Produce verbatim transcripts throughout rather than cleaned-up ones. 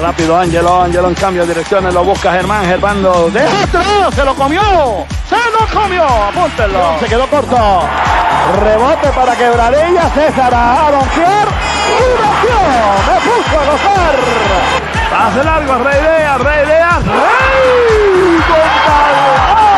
Rápido Ángelo, Ángelo en cambio de direcciones, lo busca Germán, Germán lo deja atrás, se lo comió, se lo comió, apúntenlo, se quedó corto. Rebote para Quebradilla, César a donkear y nació, me puso a gozar. Pase largo, Rey Díaz, Rey Díaz, Rey Gonzalo.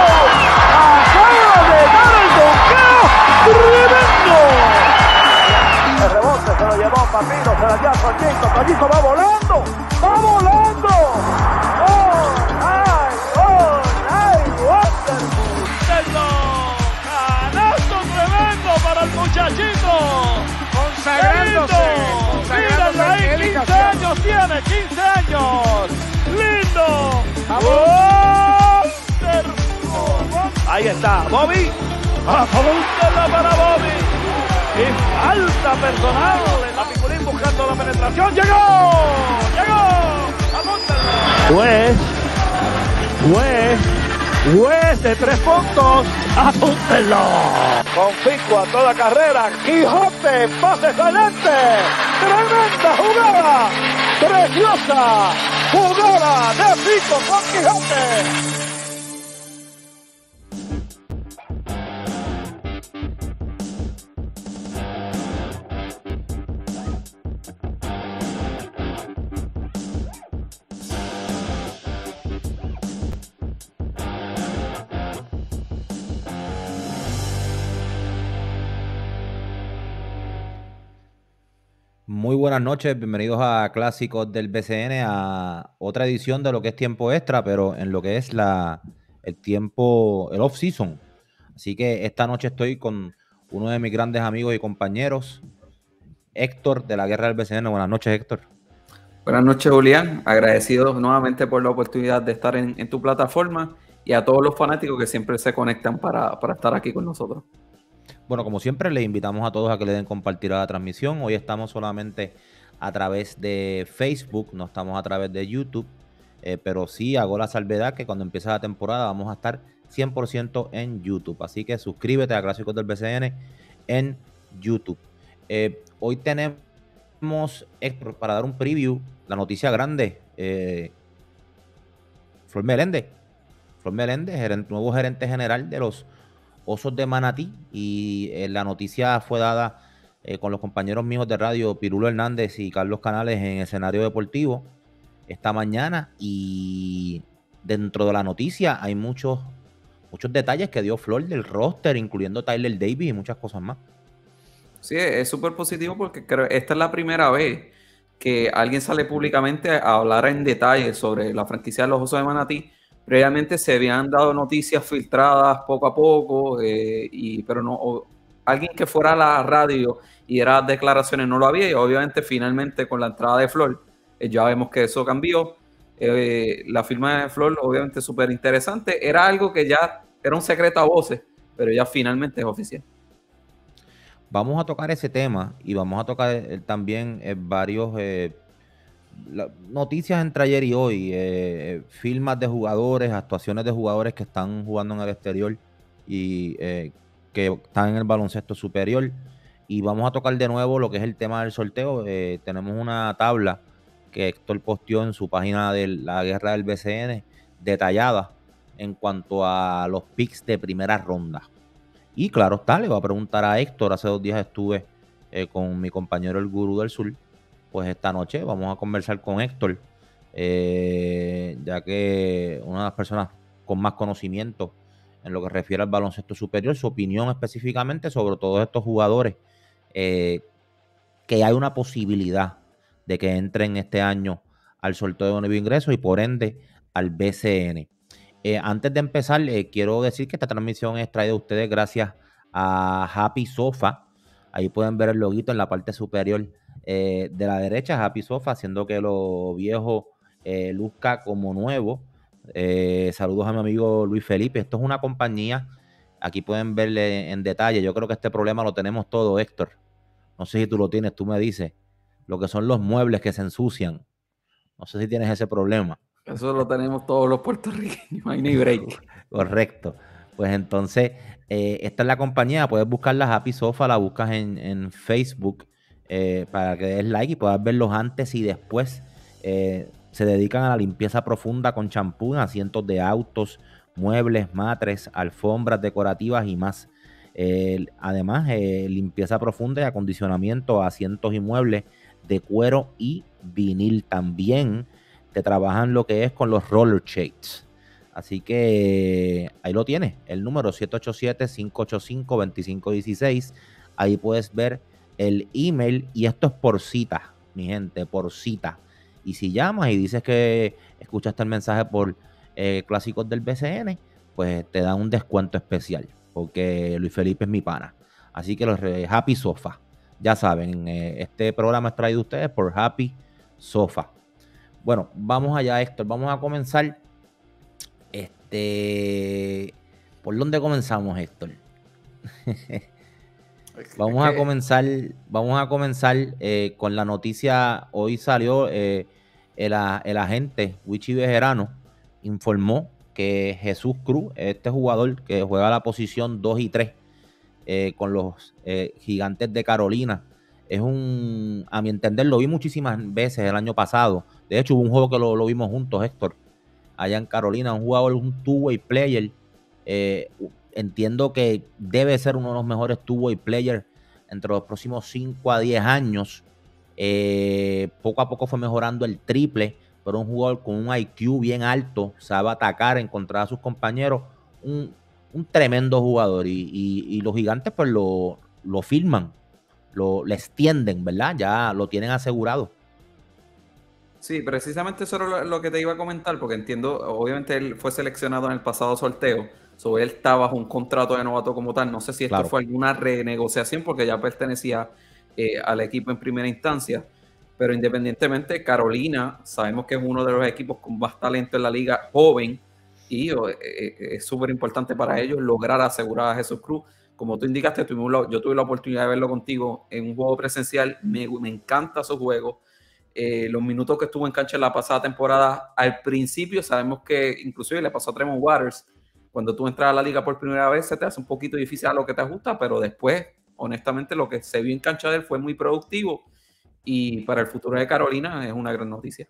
Acaba de dar el donkeo tremendo. El rebote se lo llevó Papino, se la dio a Toñito, Toñito va volando, va volando. ¡Oh, ay, oh, ay, Waterbull! ¡Canasto tremendo para el muchachito! Consagrándose, consagrándose ahí, Eli quince Casiano. años tiene, quince años. ¡Lindo! Waterbull. Ahí está, Bobby. Apúntala para Bobby. Y falta personal. La Piculín buscando la penetración. ¡Llegó! ¡Llegó! ¡Apúntala! Pues, pues, pues de tres puntos. ¡Apúntenlo! Conficua toda carrera. Quijote, pase excelente. Tremenda jugada. Preciosa jugada de Fico con Quijote. Muy buenas noches, bienvenidos a Clásicos del B C N, a otra edición de lo que es tiempo extra, pero en lo que es la, el tiempo, el off-season. Así que esta noche estoy con uno de mis grandes amigos y compañeros, Héctor de la Guerra del B C N. Buenas noches, Héctor. Buenas noches, Julián. Agradecido nuevamente por la oportunidad de estar en, en tu plataforma y a todos los fanáticos que siempre se conectan para, para estar aquí con nosotros. Bueno, como siempre, les invitamos a todos a que le den compartir a la transmisión. Hoy estamos solamente a través de Facebook, no estamos a través de YouTube, eh, pero sí hago la salvedad que cuando empiece la temporada vamos a estar cien por ciento en YouTube. Así que suscríbete a Clásicos del B C N en YouTube. Eh, hoy tenemos, Héctor, para dar un preview, la noticia grande. Eh, Flor Meléndez, Flor Meléndez, gerente, nuevo gerente general de los Osos de Manatí, y eh, la noticia fue dada eh, con los compañeros míos de radio, Pirulo Hernández y Carlos Canales, en Escenario Deportivo esta mañana, y dentro de la noticia hay muchos, muchos detalles que dio Flor del roster, incluyendo Tyler Davis y muchas cosas más. Sí, es súper positivo porque creo que esta es la primera vez que alguien sale públicamente a hablar en detalle sobre la franquicia de los Osos de Manatí. Previamente se habían dado noticias filtradas poco a poco, eh, y, pero no, o, alguien que fuera a la radio y diera declaraciones no lo había, y obviamente finalmente con la entrada de Flor, eh, ya vemos que eso cambió. Eh, la firma de Flor obviamente súper interesante, era algo que ya era un secreto a voces, pero ya finalmente es oficial. Vamos a tocar ese tema y vamos a tocar eh, también eh, varios... Eh, La, noticias entre ayer y hoy, eh, firmas de jugadores, actuaciones de jugadores que están jugando en el exterior y eh, que están en el baloncesto superior, y vamos a tocar de nuevo lo que es el tema del sorteo. Eh, tenemos una tabla que Héctor posteó en su página de la Guerra del B C N detallada en cuanto a los picks de primera ronda, y claro está, le voy a preguntar a Héctor. Hace dos días estuve eh, con mi compañero el Gurú del Sur. Pues esta noche vamos a conversar con Héctor, eh, ya que una de las personas con más conocimiento en lo que refiere al baloncesto superior, su opinión específicamente sobre todos estos jugadores, eh, que hay una posibilidad de que entren este año al sorteo de nuevo ingreso y por ende al B C N. Eh, antes de empezar, eh, quiero decir que esta transmisión es traída a ustedes gracias a Happy Sofa. Ahí pueden ver el loguito en la parte superior Eh, de la derecha, Happy Sofa, haciendo que lo viejo eh, luzca como nuevo. Eh, saludos a mi amigo Luis Felipe. Esto es una compañía, aquí pueden verle en detalle. Yo creo que este problema lo tenemos todos, Héctor. No sé si tú lo tienes, tú me dices. Lo que son los muebles que se ensucian. No sé si tienes ese problema. Eso lo tenemos todos los puertorriqueños, ahí no hay break. Correcto. Pues entonces, eh, esta es la compañía. Puedes buscarla, Happy Sofa, la buscas en, en Facebook. Eh, para que des like y puedas ver los antes y después eh, se dedican a la limpieza profunda con champú en asientos de autos, muebles, matres, alfombras decorativas y más. Eh, además, eh, limpieza profunda y acondicionamiento a asientos y muebles de cuero y vinil. También te trabajan lo que es con los roller shades. Así que ahí lo tienes, el número siete ocho siete, cinco ocho cinco, dos cinco uno seis. Ahí puedes ver el email y esto es por cita, mi gente, por cita. Y si llamas y dices que escuchaste el mensaje por eh, Clásicos del B C N, pues te dan un descuento especial, porque Luis Felipe es mi pana. Así que los Happy Sofa, ya saben, eh, este programa es traído a ustedes por Happy Sofa. Bueno, vamos allá, Héctor, vamos a comenzar. Este, ¿por dónde comenzamos, Héctor? Vamos a comenzar, vamos a comenzar eh, con la noticia. Hoy salió eh, el, el agente Wichi Bejerano, informó que Jesús Cruz, este jugador que juega la posición dos y tres eh, con los eh, Gigantes de Carolina, es un, a mi entender, lo vi muchísimas veces el año pasado. De hecho, hubo un juego que lo, lo vimos juntos, Héctor, allá en Carolina, un jugador, un two-way player. Eh, entiendo que debe ser uno de los mejores two-way players entre los próximos cinco a diez años. Eh, poco a poco fue mejorando el triple, pero un jugador con un I Q bien alto, sabe atacar, encontrar a sus compañeros, un, un tremendo jugador. Y, y, y los Gigantes pues lo, lo firman, lo, le extienden, ¿verdad? Ya lo tienen asegurado. Sí, precisamente eso era lo, lo que te iba a comentar, porque entiendo, obviamente él fue seleccionado en el pasado sorteo, so él está bajo un contrato de novato como tal. No sé si esto claro. fue alguna renegociación, porque ya pertenecía eh, al equipo en primera instancia, pero independientemente, Carolina, sabemos que es uno de los equipos con más talento en la liga, joven, y eh, es súper importante para ellos lograr asegurar a Jesús Cruz. Como tú indicaste, tuvimos la, yo tuve la oportunidad de verlo contigo en un juego presencial, me, me encanta su juego. Eh, los minutos que estuvo en cancha en la pasada temporada, al principio sabemos que inclusive le pasó a Tremont Waters, cuando tú entras a la liga por primera vez se te hace un poquito difícil a lo que te ajusta, pero después, honestamente, lo que se vio en cancha de él fue muy productivo y para el futuro de Carolina es una gran noticia.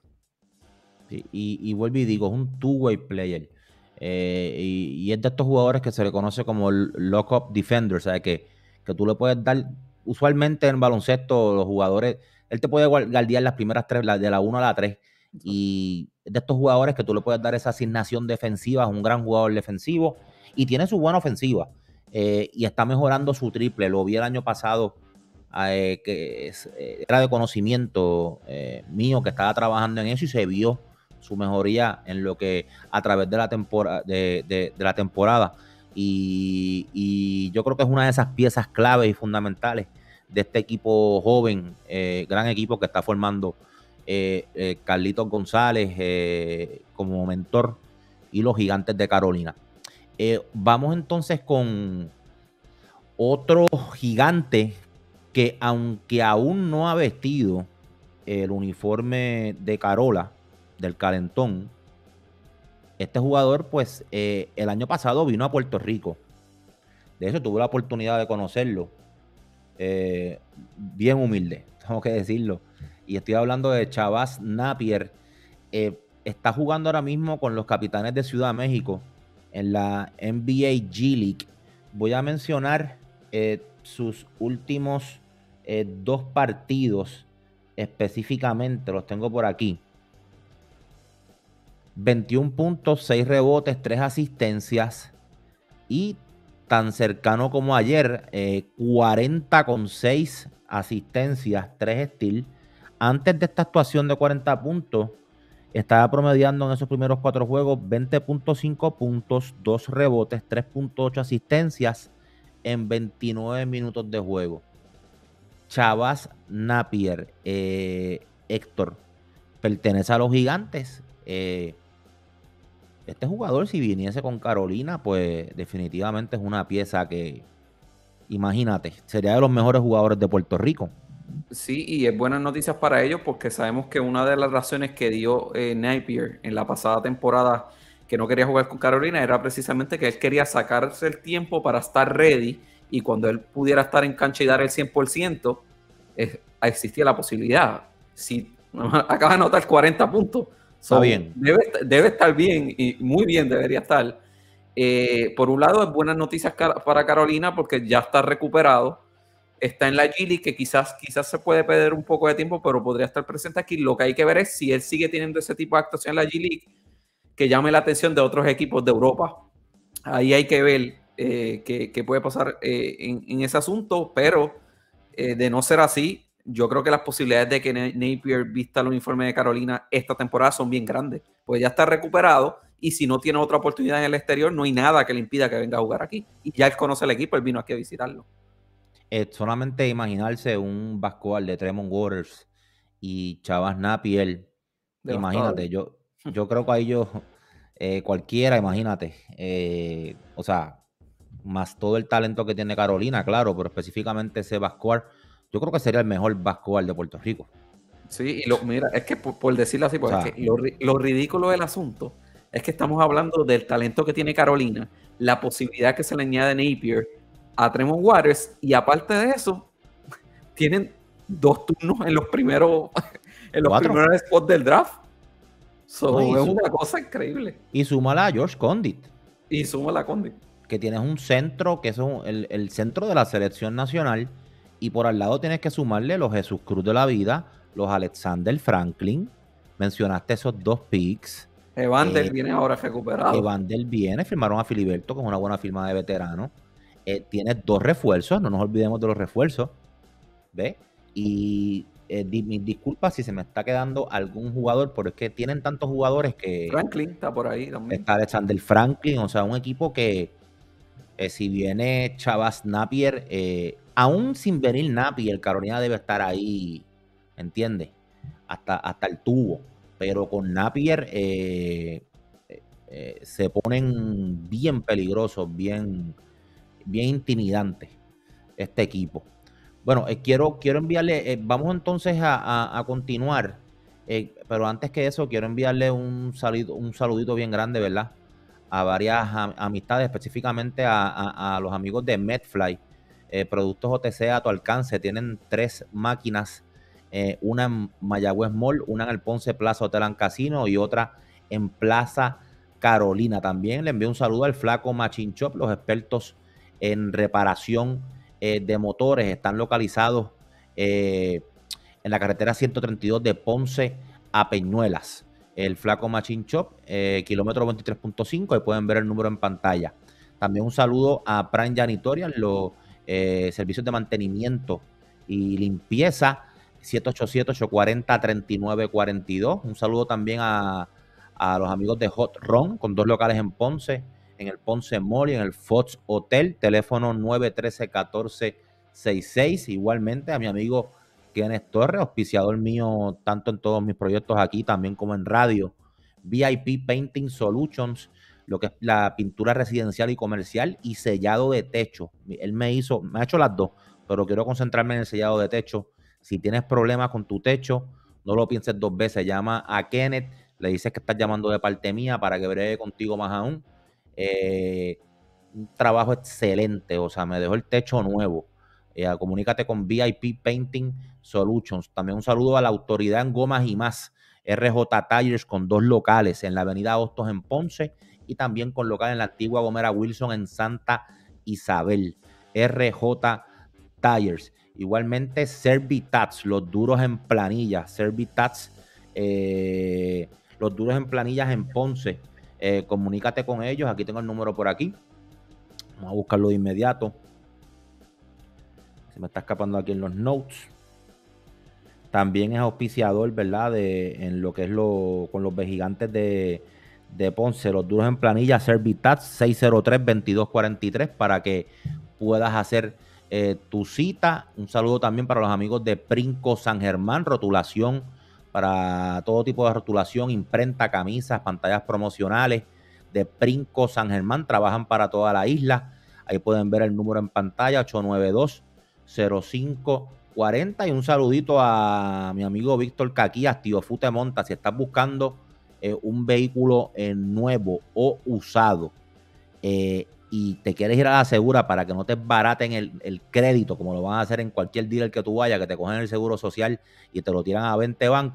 Sí, y, y vuelvo y digo, es un two-way player eh, y, y es de estos jugadores que se le conoce como lock-up defender, o sea, que, que tú le puedes dar, usualmente en baloncesto los jugadores, él te puede guardiar las primeras tres, de la uno a la tres. Y de estos jugadores que tú le puedes dar esa asignación defensiva, es un gran jugador defensivo y tiene su buena ofensiva. Eh, y está mejorando su triple. Lo vi el año pasado, eh, que es, eh, era de conocimiento eh, mío, que estaba trabajando en eso y se vio su mejoría en lo que a través de la, tempora, de, de, de la temporada. Y, y yo creo que es una de esas piezas claves y fundamentales de este equipo joven, eh, gran equipo que está formando eh, eh, Carlitos González eh, como mentor y los Gigantes de Carolina. Eh, vamos entonces con otro gigante que, aunque aún no ha vestido el uniforme de Carola, del Calentón, este jugador pues eh, el año pasado vino a Puerto Rico. De hecho tuve la oportunidad de conocerlo. Eh, bien humilde, tengo que decirlo. Y estoy hablando de Shabazz Napier. Eh, está jugando ahora mismo con los Capitanes de Ciudad de México en la N B A G League. Voy a mencionar eh, sus últimos eh, dos partidos específicamente, los tengo por aquí. veintiún puntos, seis rebotes, tres asistencias y tan cercano como ayer, eh, cuarenta con seis asistencias, tres steals. Antes de esta actuación de cuarenta puntos, estaba promediando en esos primeros cuatro juegos veinte punto cinco puntos, dos rebotes, tres punto ocho asistencias en veintinueve minutos de juego. Shabazz Napier, eh, Héctor, pertenece a los Gigantes. Eh, Este jugador, si viniese con Carolina, pues definitivamente es una pieza que, imagínate, sería de los mejores jugadores de Puerto Rico. Sí, y es buenas noticias para ellos porque sabemos que una de las razones que dio eh, Napier en la pasada temporada que no quería jugar con Carolina era precisamente que él quería sacarse el tiempo para estar ready y cuando él pudiera estar en cancha y dar el cien por ciento, eh, existía la posibilidad. Si acaba de anotar cuarenta puntos, So, Está bien. Debe, debe estar bien y muy bien debería estar. Eh, por un lado, es buenas noticias para Carolina porque ya está recuperado. Está en la G League, que quizás, quizás se puede perder un poco de tiempo, pero podría estar presente aquí. Lo que hay que ver es si él sigue teniendo ese tipo de actuación en la G League que llame la atención de otros equipos de Europa. Ahí hay que ver eh, qué, qué puede pasar eh, en, en ese asunto, pero eh, de no ser así, yo creo que las posibilidades de que Napier vista el uniforme de Carolina esta temporada son bien grandes, pues ya está recuperado y si no tiene otra oportunidad en el exterior, no hay nada que le impida que venga a jugar aquí. Y ya él conoce el equipo, él vino aquí a visitarlo. Eh, solamente imaginarse un basketball de Tremont Waters y Chavas Napier, imagínate, yo, yo creo que ahí yo, eh, cualquiera, imagínate, eh, o sea, más todo el talento que tiene Carolina, claro, pero específicamente ese basketball, yo creo que sería el mejor basketball de Puerto Rico. Sí, y lo, mira, es que por, por decirlo así, porque o sea, es que lo, lo ridículo del asunto es que estamos hablando del talento que tiene Carolina, la posibilidad que se le añade a Napier, a Tremont Waters, y aparte de eso, tienen dos turnos en los primeros, en los ¿Cuatro? primeros spots del draft. So, no, es una cosa increíble. Y súmala a George Condit. Y súmala a Condit. Que tienes un centro, que es un, el, el centro de la selección nacional, y por al lado tienes que sumarle los Jesús Cruz de la vida, los Alexander Franklin. Mencionaste esos dos picks. Evander eh, viene ahora recuperado. Evander viene, firmaron a Filiberto, que es una buena firma de veterano. Eh, tienes dos refuerzos, no nos olvidemos de los refuerzos. ¿Ves? Y eh, di, mis disculpas si se me está quedando algún jugador, pero es que tienen tantos jugadores que... Franklin está por ahí también. Está Alexander Franklin, o sea, un equipo que eh, si viene Chavas Napier, eh, aún sin venir Napier, Carolina debe estar ahí, ¿entiendes? Hasta, hasta el tubo. Pero con Napier eh, eh, se ponen bien peligrosos, bien, bien intimidantes este equipo. Bueno, eh, quiero, quiero enviarle, eh, vamos entonces a, a, a continuar, eh, pero antes que eso quiero enviarle un, saludo, un saludito bien grande, ¿verdad? A varias am amistades, específicamente a, a, a los amigos de Medfly, eh, Productos O T C a tu alcance. Tienen tres máquinas, eh, una en Mayagüez Mall, una en el Ponce Plaza Hotel and Casino y otra en Plaza Carolina. También le envío un saludo al Flaco Machine Shop, los expertos en reparación eh, de motores. Están localizados eh, en la carretera ciento treinta y dos de Ponce a Peñuelas. El Flaco Machine Shop, eh, kilómetro veintitrés punto cinco, ahí pueden ver el número en pantalla. También un saludo a Prime Janitorial, los eh, servicios de mantenimiento y limpieza, siete ocho siete, ocho cuatro cero, tres nueve cuatro dos. Un saludo también a, a los amigos de Hot Run, con dos locales en Ponce, en el Ponce Mall y en el Fox Hotel, teléfono nueve uno tres, uno cuatro seis seis. Igualmente a mi amigo Kenneth Torres, auspiciador mío tanto en todos mis proyectos aquí, también como en radio. V I P Painting Solutions, lo que es la pintura residencial y comercial y sellado de techo. Él me hizo, me ha hecho las dos, pero quiero concentrarme en el sellado de techo. Si tienes problemas con tu techo, no lo pienses dos veces. Llama a Kenneth, le dices que estás llamando de parte mía para que bregue contigo más aún. Eh, un trabajo excelente, o sea, me dejó el techo nuevo. Eh, comunícate con V I P Painting Solutions. También un saludo a la autoridad en gomas y más, R J Tires, con dos locales en la avenida Hostos en Ponce y también con local en la antigua Gomera Wilson en Santa Isabel. R J Tires. Igualmente Servitats, los duros en planilla. Servitats, eh, los duros en planillas en Ponce. Eh, comunícate con ellos. Aquí tengo el número por aquí. Vamos a buscarlo de inmediato. Se me está escapando aquí en los notes. También es auspiciador, ¿verdad? De, en lo que es lo con los gigantes de, de Ponce. Los duros en planilla, Servitats, seis cero tres, veintidós cuarenta y tres, para que puedas hacer eh, tu cita. Un saludo también para los amigos de Princo San Germán, rotulación para todo tipo de rotulación, imprenta, camisas, pantallas promocionales de Princo San Germán. Trabajan para toda la isla. Ahí pueden ver el número en pantalla, ocho nueve dos, cero cinco cuarenta. Y un saludito a mi amigo Víctor Caquías, Tío Fute Monta. Si estás buscando eh, un vehículo eh, nuevo o usado eh, y te quieres ir a la segura para que no te baraten el, el crédito, como lo van a hacer en cualquier dealer que tú vayas, que te cogen el seguro social y te lo tiran a veinte bancos,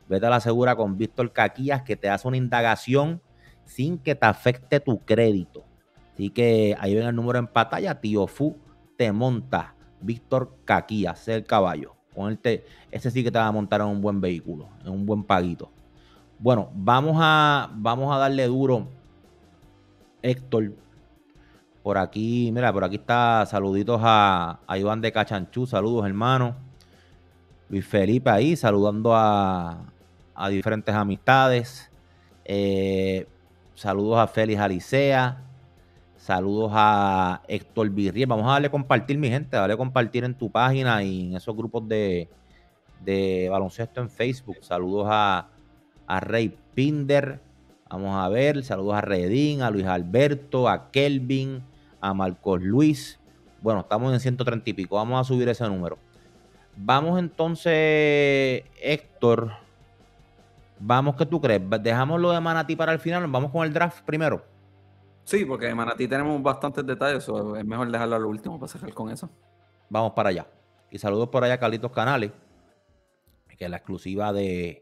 vete a la segura con Víctor Caquías, que te hace una indagación sin que te afecte tu crédito. Así que ahí ven el número en pantalla, Tío Fu te monta, Víctor Caquías, ese es el caballo. Ponerte, ese sí que te va a montar en un buen vehículo, en un buen paguito. Bueno, vamos a, vamos a darle duro, Héctor. Por aquí, mira, por aquí está, saluditos a, a Iván de Cachanchú, saludos hermano. Luis Felipe ahí, saludando a, a diferentes amistades. Eh, saludos a Félix Alicea. Saludos a Héctor Virriel. Vamos a darle compartir, mi gente. Dale compartir en tu página y en esos grupos de, de baloncesto en Facebook. Saludos a, a Rey Pinder. Vamos a ver. Saludos a Redín, a Luis Alberto, a Kelvin, a Marcos Luis. Bueno, estamos en ciento treinta y pico. Vamos a subir ese número. Vamos entonces, Héctor. Vamos, ¿qué tú crees? ¿Dejamos lo de Manatí para el final? ¿Vamos con el draft primero? Sí, porque de Manatí tenemos bastantes detalles, so es mejor dejarlo a lo último para cerrar con eso. Vamos para allá. Y saludos por allá a Carlitos Canales, que la exclusiva de,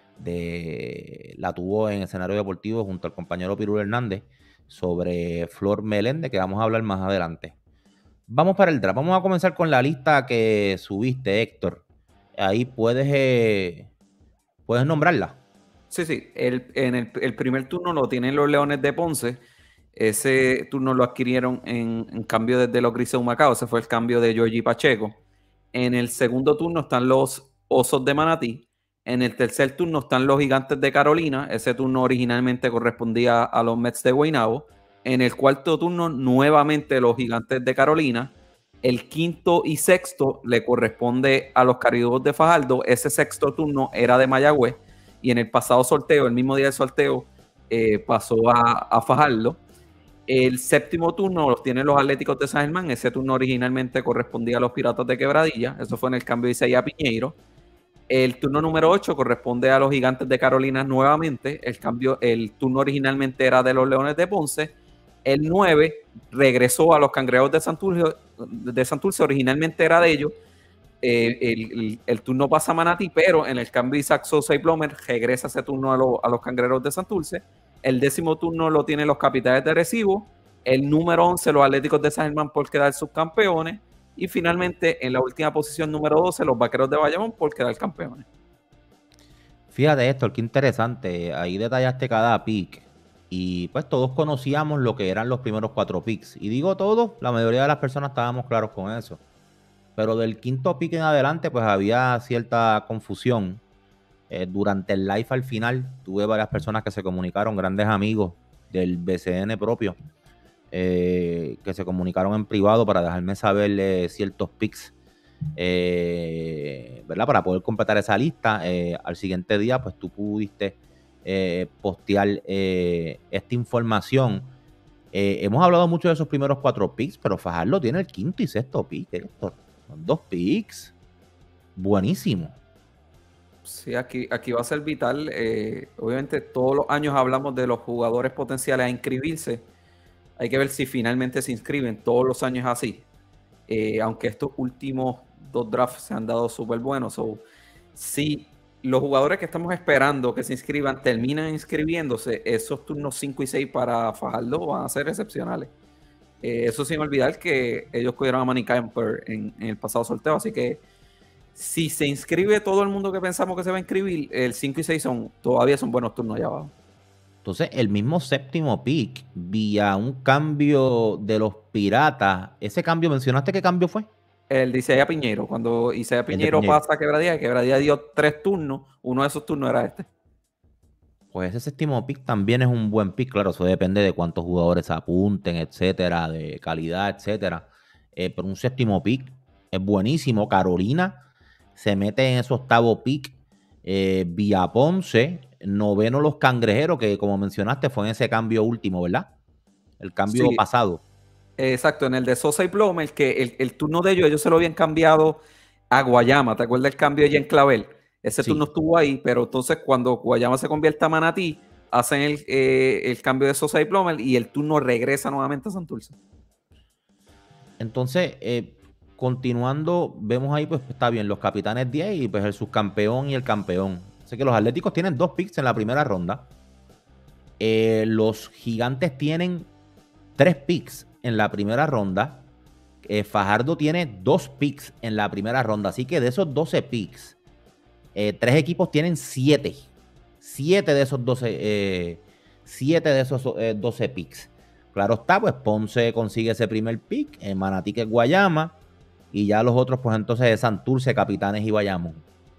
de la tuvo en escenario deportivo junto al compañero Pirul Hernández sobre Flor Meléndez, que vamos a hablar más adelante. Vamos para el draft. Vamos a comenzar con la lista que subiste, Héctor. Ahí puedes, eh, puedes nombrarla. Sí, sí. El, en el, el primer turno lo tienen los Leones de Ponce. Ese turno lo adquirieron en, en cambio desde los Grises de Humacao. Ese fue el cambio de Georgie Pacheco. En el segundo turno están los Osos de Manatí. En el tercer turno están los Gigantes de Carolina. Ese turno originalmente correspondía a los Mets de Guaynabo. En el cuarto turno, nuevamente los Gigantes de Carolina. El quinto y sexto le corresponde a los Cariduros de Fajardo. Ese sexto turno era de Mayagüez. Y en el pasado sorteo, el mismo día del sorteo, eh, pasó a, a Fajardo. El séptimo turno los tienen los Atléticos de San Germán. Ese turno originalmente correspondía a los Piratas de Quebradilla. Eso fue en el cambio de Isaías Piñeiro. El turno número ocho corresponde a los Gigantes de Carolina nuevamente. El, cambio, el turno originalmente era de los Leones de Ponce. El nueve regresó a los Cangrejos de Santurce. De Santurce originalmente era de ellos. Eh, el, el, el turno pasa a Manatí, pero en el cambio de Isaac Sosa y Plomer regresa ese turno a, lo, a los Cangrejos de Santurce. El décimo turno lo tienen los Capitanes de Arecibo. El número once, los Atléticos de San Germán por quedar subcampeones. Y finalmente, en la última posición, número doce, los Vaqueros de Bayamón por quedar campeones. Fíjate esto, qué interesante. Ahí detallaste cada pick. Y pues todos conocíamos lo que eran los primeros cuatro picks. Y digo todos, la mayoría de las personas estábamos claros con eso. Pero del quinto pick en adelante, pues había cierta confusión. Eh, durante el live al final, tuve varias personas que se comunicaron, grandes amigos del B C N propio, eh, que se comunicaron en privado para dejarme saber eh, ciertos picks, eh, ¿verdad? Para poder completar esa lista. Eh, al siguiente día, pues tú pudiste eh, postear eh, esta información. Eh, hemos hablado mucho de esos primeros cuatro picks, pero Fajardo tiene el quinto y sexto pick, Héctor. Son dos picks. Buenísimo. Sí, aquí, aquí va a ser vital. Eh, obviamente todos los años hablamos de los jugadores potenciales a inscribirse. Hay que ver si finalmente se inscriben. Todos los años es así. Eh, aunque estos últimos dos drafts se han dado súper buenos. So, si los jugadores que estamos esperando que se inscriban terminan inscribiéndose, esos turnos cinco y seis para Fajardo van a ser excepcionales. Eh, eso sin olvidar que ellos cogieron a Manny Camper en, en el pasado sorteo. Así que si se inscribe todo el mundo que pensamos que se va a inscribir, el cinco y seis son, todavía son buenos turnos allá abajo. Entonces, el mismo séptimo pick, vía un cambio de los Piratas, ¿ese cambio mencionaste qué cambio fue? El de Isaías Piñeiro. Cuando Isaías Piñeiro, Piñeiro pasa a Quebradilla, Quebradilla dio tres turnos, uno de esos turnos era este. Pues ese séptimo pick también es un buen pick, claro, eso depende de cuántos jugadores apunten, etcétera, de calidad, etcétera. Eh, pero un séptimo pick es buenísimo. Carolina se mete en ese octavo pick, eh, vía Ponce, noveno los Cangrejeros, que como mencionaste fue en ese cambio último, ¿verdad? El cambio sí. pasado. Exacto, en el de Sosa y Plomer, que el, el turno de ellos, ellos se lo habían cambiado a Guayama. ¿Te acuerdas el cambio allá en Clavel? Ese sí. turno estuvo ahí, pero entonces cuando Guayama se convierte a Manatí, hacen el, eh, el cambio de Sosa y Plomer y el turno regresa nuevamente a Santurce. Entonces, eh, continuando, vemos ahí, pues está bien, los Capitanes diez y pues el subcampeón y el campeón. Así que los Atléticos tienen dos picks en la primera ronda. Eh, los Gigantes tienen tres picks en la primera ronda. Eh, Fajardo tiene dos picks en la primera ronda. Así que de esos doce picks, eh, tres equipos tienen siete. siete de esos doce, eh, siete de esos eh, doce picks. Claro está, pues Ponce consigue ese primer pick, eh, Manatí que es Guayama, y ya los otros, pues entonces es Santurce, Capitanes y Bayamón.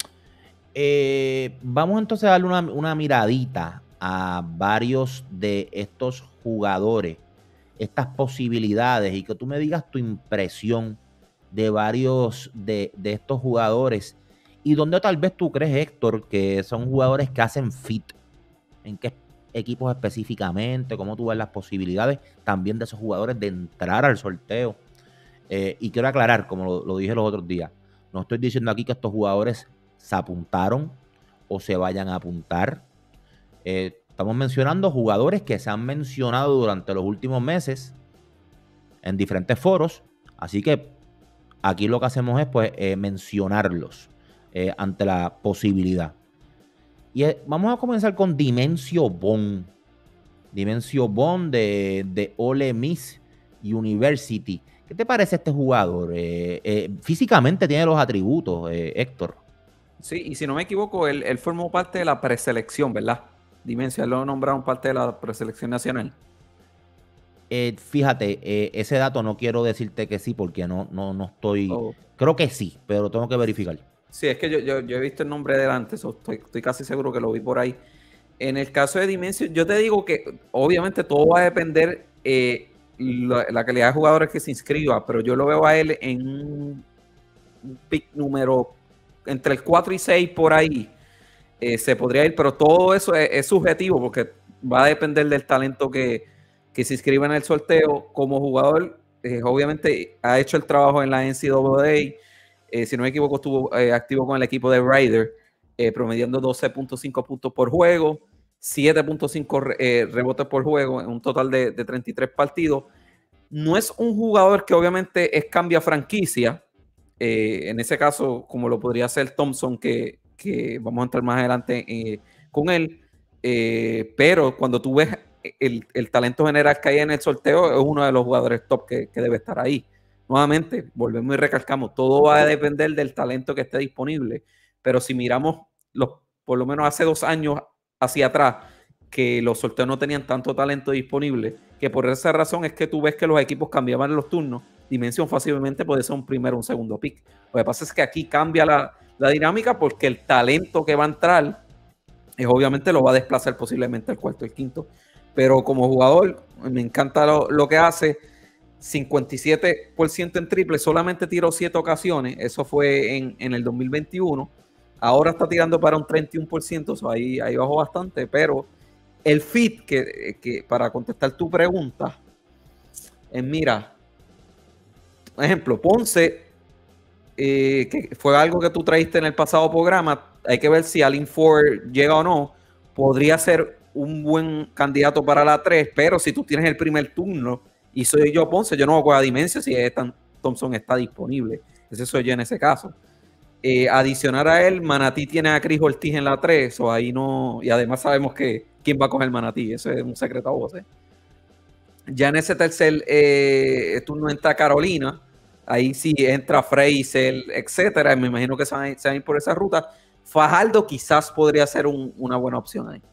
Eh, vamos entonces a darle una, una miradita a varios de estos jugadores, estas posibilidades, y que tú me digas tu impresión de varios de, de estos jugadores y dónde tal vez tú crees, Héctor, que son jugadores que hacen fit, en qué equipos específicamente, cómo tú ves las posibilidades también de esos jugadores de entrar al sorteo. Eh, y quiero aclarar, como lo, lo dije los otros días, no estoy diciendo aquí que estos jugadores se apuntaron o se vayan a apuntar. Eh, estamos mencionando jugadores que se han mencionado durante los últimos meses en diferentes foros, así que aquí lo que hacemos es pues eh, mencionarlos eh, ante la posibilidad. Y eh, vamos a comenzar con Dimensio Bond. Dimensio Bond de, de Ole Miss University. ¿Qué te parece este jugador? Eh, eh, físicamente tiene los atributos, eh, Héctor. Sí, y si no me equivoco, él, él formó parte de la preselección, ¿verdad? Dimensio, él lo nombraron parte de la preselección nacional. Eh, fíjate, eh, ese dato no quiero decirte que sí, porque no, no, no estoy... Oh. Creo que sí, pero tengo que verificar. Sí, es que yo, yo, yo he visto el nombre delante, so estoy, estoy casi seguro que lo vi por ahí. En el caso de Dimensio, yo te digo que obviamente todo va a depender eh, la, la calidad de jugadores que se inscriba, pero yo lo veo a él en un pick número entre el cuatro y seis por ahí. Eh, se podría ir, pero todo eso es, es subjetivo porque va a depender del talento que, que se inscriba en el sorteo. Como jugador, eh, obviamente ha hecho el trabajo en la N C double A. Eh, si no me equivoco, estuvo eh, activo con el equipo de Ryder, eh, promediando doce punto cinco puntos por juego, siete punto cinco eh, rebotes por juego, en un total de, de treinta y tres partidos. No es un jugador que obviamente es cambia franquicia. Eh, en ese caso, como lo podría hacer Thompson, que, que vamos a entrar más adelante eh, con él. Eh, pero cuando tú ves el, el talento general que hay en el sorteo, es uno de los jugadores top que, que debe estar ahí. Nuevamente, volvemos y recalcamos, todo va a depender del talento que esté disponible. Pero si miramos, los, por lo menos hace dos años hacia atrás, que los sorteos no tenían tanto talento disponible, que por esa razón es que tú ves que los equipos cambiaban los turnos. Dimensión fácilmente puede ser un primero o un segundo pick. Lo que pasa es que aquí cambia la, la dinámica porque el talento que va a entrar es, obviamente lo va a desplazar posiblemente al cuarto y el quinto. Pero como jugador, me encanta lo, lo que hace. cincuenta y siete por ciento en triple, solamente tiró siete ocasiones. Eso fue en, en el dos mil veintiuno. Ahora está tirando para un treinta y uno por ciento, so ahí, ahí bajó bastante. Pero el fit, que, que para contestar tu pregunta, es mira, por ejemplo, Ponce, eh, que fue algo que tú traíste en el pasado programa. Hay que ver si Alin Ford llega o no. Podría ser un buen candidato para la tres, pero si tú tienes el primer turno y soy yo Ponce, yo no voy a Dimensio si Ethan Thompson está disponible. Ese soy yo en ese caso. Eh, adicionar a él, Manatí tiene a Chris Ortiz en la tres, o ahí no, y además sabemos que quién va a coger Manatí, eso es un secreto a voces. Ya en ese tercer eh, turno entra Carolina, ahí sí entra Fraser, etcétera. Me imagino que se van, a ir, se van a ir por esa ruta. Fajardo quizás podría ser un, una buena opción ahí.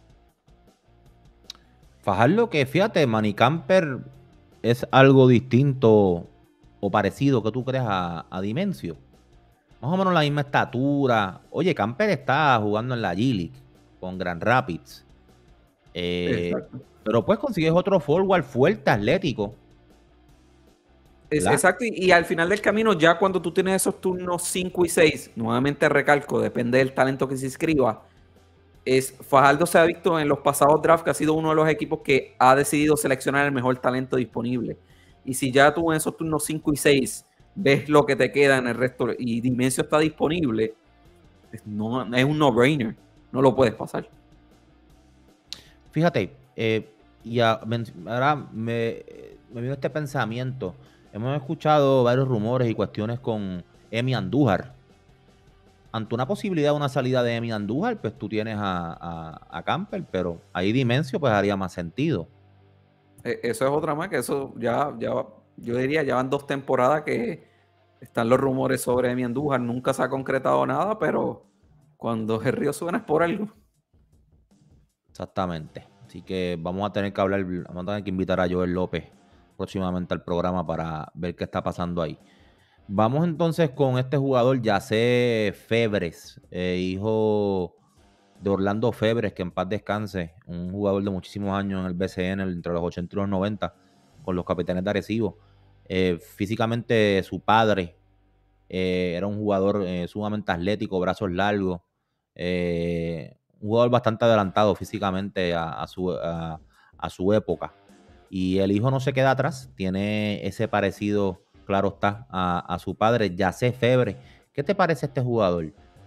Fajardo, que fíjate, Manny Camper es algo distinto o parecido que tú crees a, a Dimensio. Más o menos la misma estatura. Oye, Camper está jugando en la G-League con Grand Rapids. Eh, pero pues consigues otro forward fuerte, atlético. Es, exacto, y, y al final del camino, ya cuando tú tienes esos turnos cinco y seis, nuevamente recalco, depende del talento que se inscriba. Es, Fajardo se ha visto en los pasados drafts que ha sido uno de los equipos que ha decidido seleccionar el mejor talento disponible. Y si ya tú en esos turnos cinco y seis ves lo que te queda en el resto y Dimensio está disponible, no, es un no-brainer, no lo puedes pasar. Fíjate, eh, y a, ahora me, me vino este pensamiento. Hemos escuchado varios rumores y cuestiones con Emi Andújar. ante una posibilidad de una salida de Emi Andújar, pues tú tienes a, a, a Camper, pero ahí Dimensio pues haría más sentido. Eso es otra más, que eso ya, ya, yo diría, ya van dos temporadas que están los rumores sobre Emi Andújar, nunca se ha concretado nada, pero cuando el río suena es por algo. Exactamente. Así que vamos a tener que hablar, vamos a tener que invitar a Joel López próximamente al programa para ver qué está pasando ahí. Vamos entonces con este jugador, Yacé Febres, eh, hijo de Orlando Febres, que en paz descanse, un jugador de muchísimos años en el B C N, entre los ochenta y los noventa, con los Capitanes de Arecibo. Eh, físicamente su padre eh, era un jugador eh, sumamente atlético, brazos largos, eh, un jugador bastante adelantado físicamente a, a, su, a, a su época. Y el hijo no se queda atrás, tiene ese parecido, claro está, a, a su padre, Yacé Febres. ¿Qué te parece este jugador?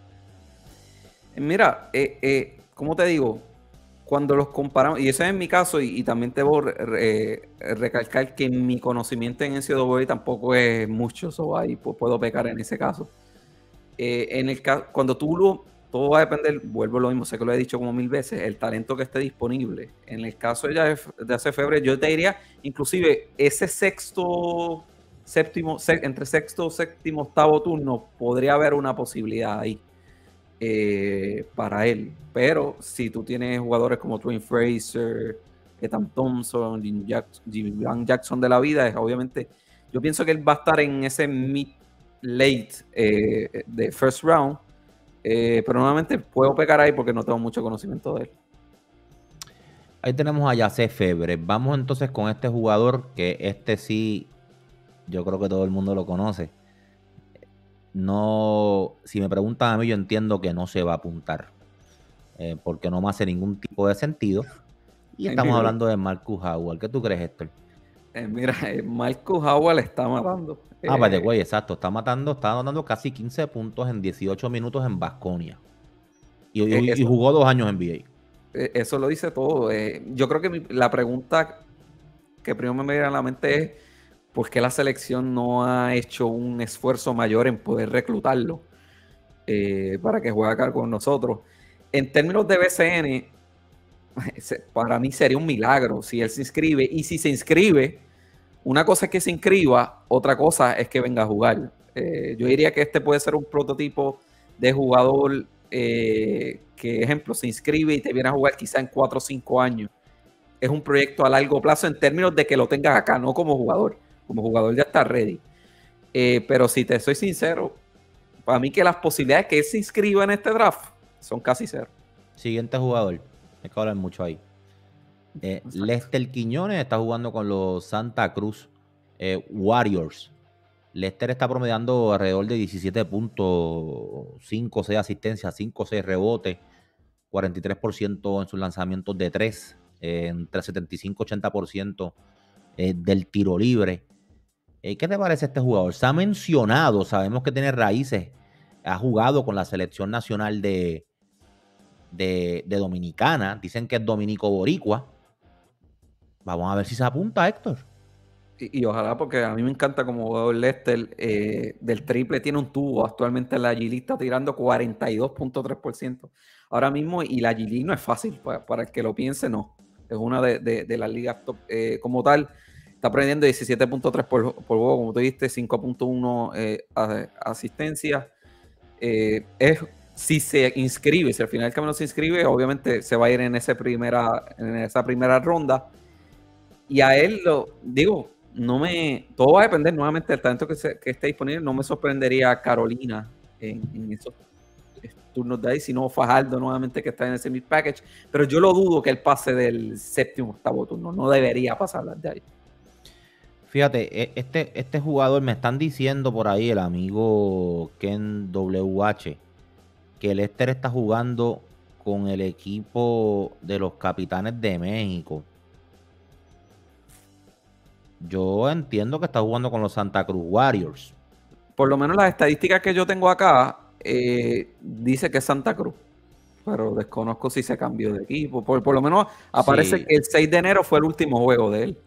Mira, eh, eh, ¿cómo te digo? Cuando los comparamos, y eso es en mi caso, y, y también debo re, recalcar que mi conocimiento en N C A A tampoco es mucho, so ahí puedo pecar en ese caso. Eh, en el caso, cuando tú lo, todo va a depender, vuelvo a lo mismo, sé que lo he dicho como mil veces, el talento que esté disponible. En el caso de Yacé Febres, yo te diría, inclusive ese sexto, séptimo, se, entre sexto, séptimo, octavo turno, podría haber una posibilidad ahí. Eh, para él, pero si tú tienes jugadores como Trent Fraser, Ethan Thompson, Jim Jackson, Jim Jackson de la vida, es obviamente, yo pienso que él va a estar en ese mid late eh, de first round, eh, pero nuevamente puedo pecar ahí porque no tengo mucho conocimiento de él. Ahí tenemos a Yacé Febres. Vamos entonces con este jugador, que este sí, yo creo que todo el mundo lo conoce. No, si me preguntan a mí, yo entiendo que no se va a apuntar, eh, porque no me hace ningún tipo de sentido. Y estamos mira, hablando de Marcus Howard. ¿Qué tú crees, Héctor? Eh, mira, eh, Marcus Howard está matando. Ah, eh, by the way, exacto. Está matando, está anotando casi quince puntos en dieciocho minutos en Baskonia. Y, y, y jugó dos años en N B A. Eso lo dice todo. Eh, yo creo que mi, la pregunta que primero me viene a la mente es ¿por qué la selección no ha hecho un esfuerzo mayor en poder reclutarlo eh, para que juegue acá con nosotros? En términos de B C N, para mí sería un milagro si él se inscribe. Y si se inscribe, una cosa es que se inscriba, otra cosa es que venga a jugar. Eh, yo diría que este puede ser un prototipo de jugador eh, que, ejemplo, se inscribe y te viene a jugar quizá en cuatro o cinco años. Es un proyecto a largo plazo en términos de que lo tengas acá, no como jugador. Como jugador ya está ready. Eh, pero si te soy sincero, para mí que las posibilidades de que él se inscriba en este draft son casi cero. Siguiente jugador. Hay que hablar mucho ahí. Eh, Lester Quiñones está jugando con los Santa Cruz eh, Warriors. Lester está promediando alrededor de diecisiete puntos, cinco o seis asistencias, cinco o seis rebotes, cuarenta y tres por ciento en sus lanzamientos de tres, eh, entre setenta y cinco y ochenta por ciento eh, del tiro libre. Eh, ¿Qué te parece este jugador? Se ha mencionado, sabemos que tiene raíces, ha jugado con la selección nacional de, de, de Dominicana, dicen que es dominico boricua. Vamos a ver si se apunta, Héctor. Y, y ojalá, porque a mí me encanta como jugador Lester, eh, del triple tiene un tubo, actualmente la G-League está tirando cuarenta y dos punto tres por ciento ahora mismo, y la G-League no es fácil, para, para el que lo piense, no, es una de, de, de las ligas top, eh, como tal. Está promediando diecisiete punto tres por, por juego, como tú dijiste, cinco punto uno eh, asistencia. Eh, es, si se inscribe, si al final del camino se inscribe, obviamente se va a ir en, ese primera, en esa primera ronda. Y a él, lo digo, no me, todo va a depender nuevamente del talento que, se, que esté disponible. No me sorprendería Carolina en, en esos turnos de ahí, sino Fajardo nuevamente que está en ese mid package. Pero yo lo dudo que él pase del séptimo octavo turno. No debería pasar de ahí. Fíjate, este, este jugador, me están diciendo por ahí el amigo Ken W H, que Lester está jugando con el equipo de los Capitanes de México. Yo entiendo que está jugando con los Santa Cruz Warriors. Por lo menos las estadísticas que yo tengo acá, eh, dice que es Santa Cruz, pero desconozco si se cambió de equipo. Por, por lo menos aparece sí. que el seis de enero fue el último juego de él.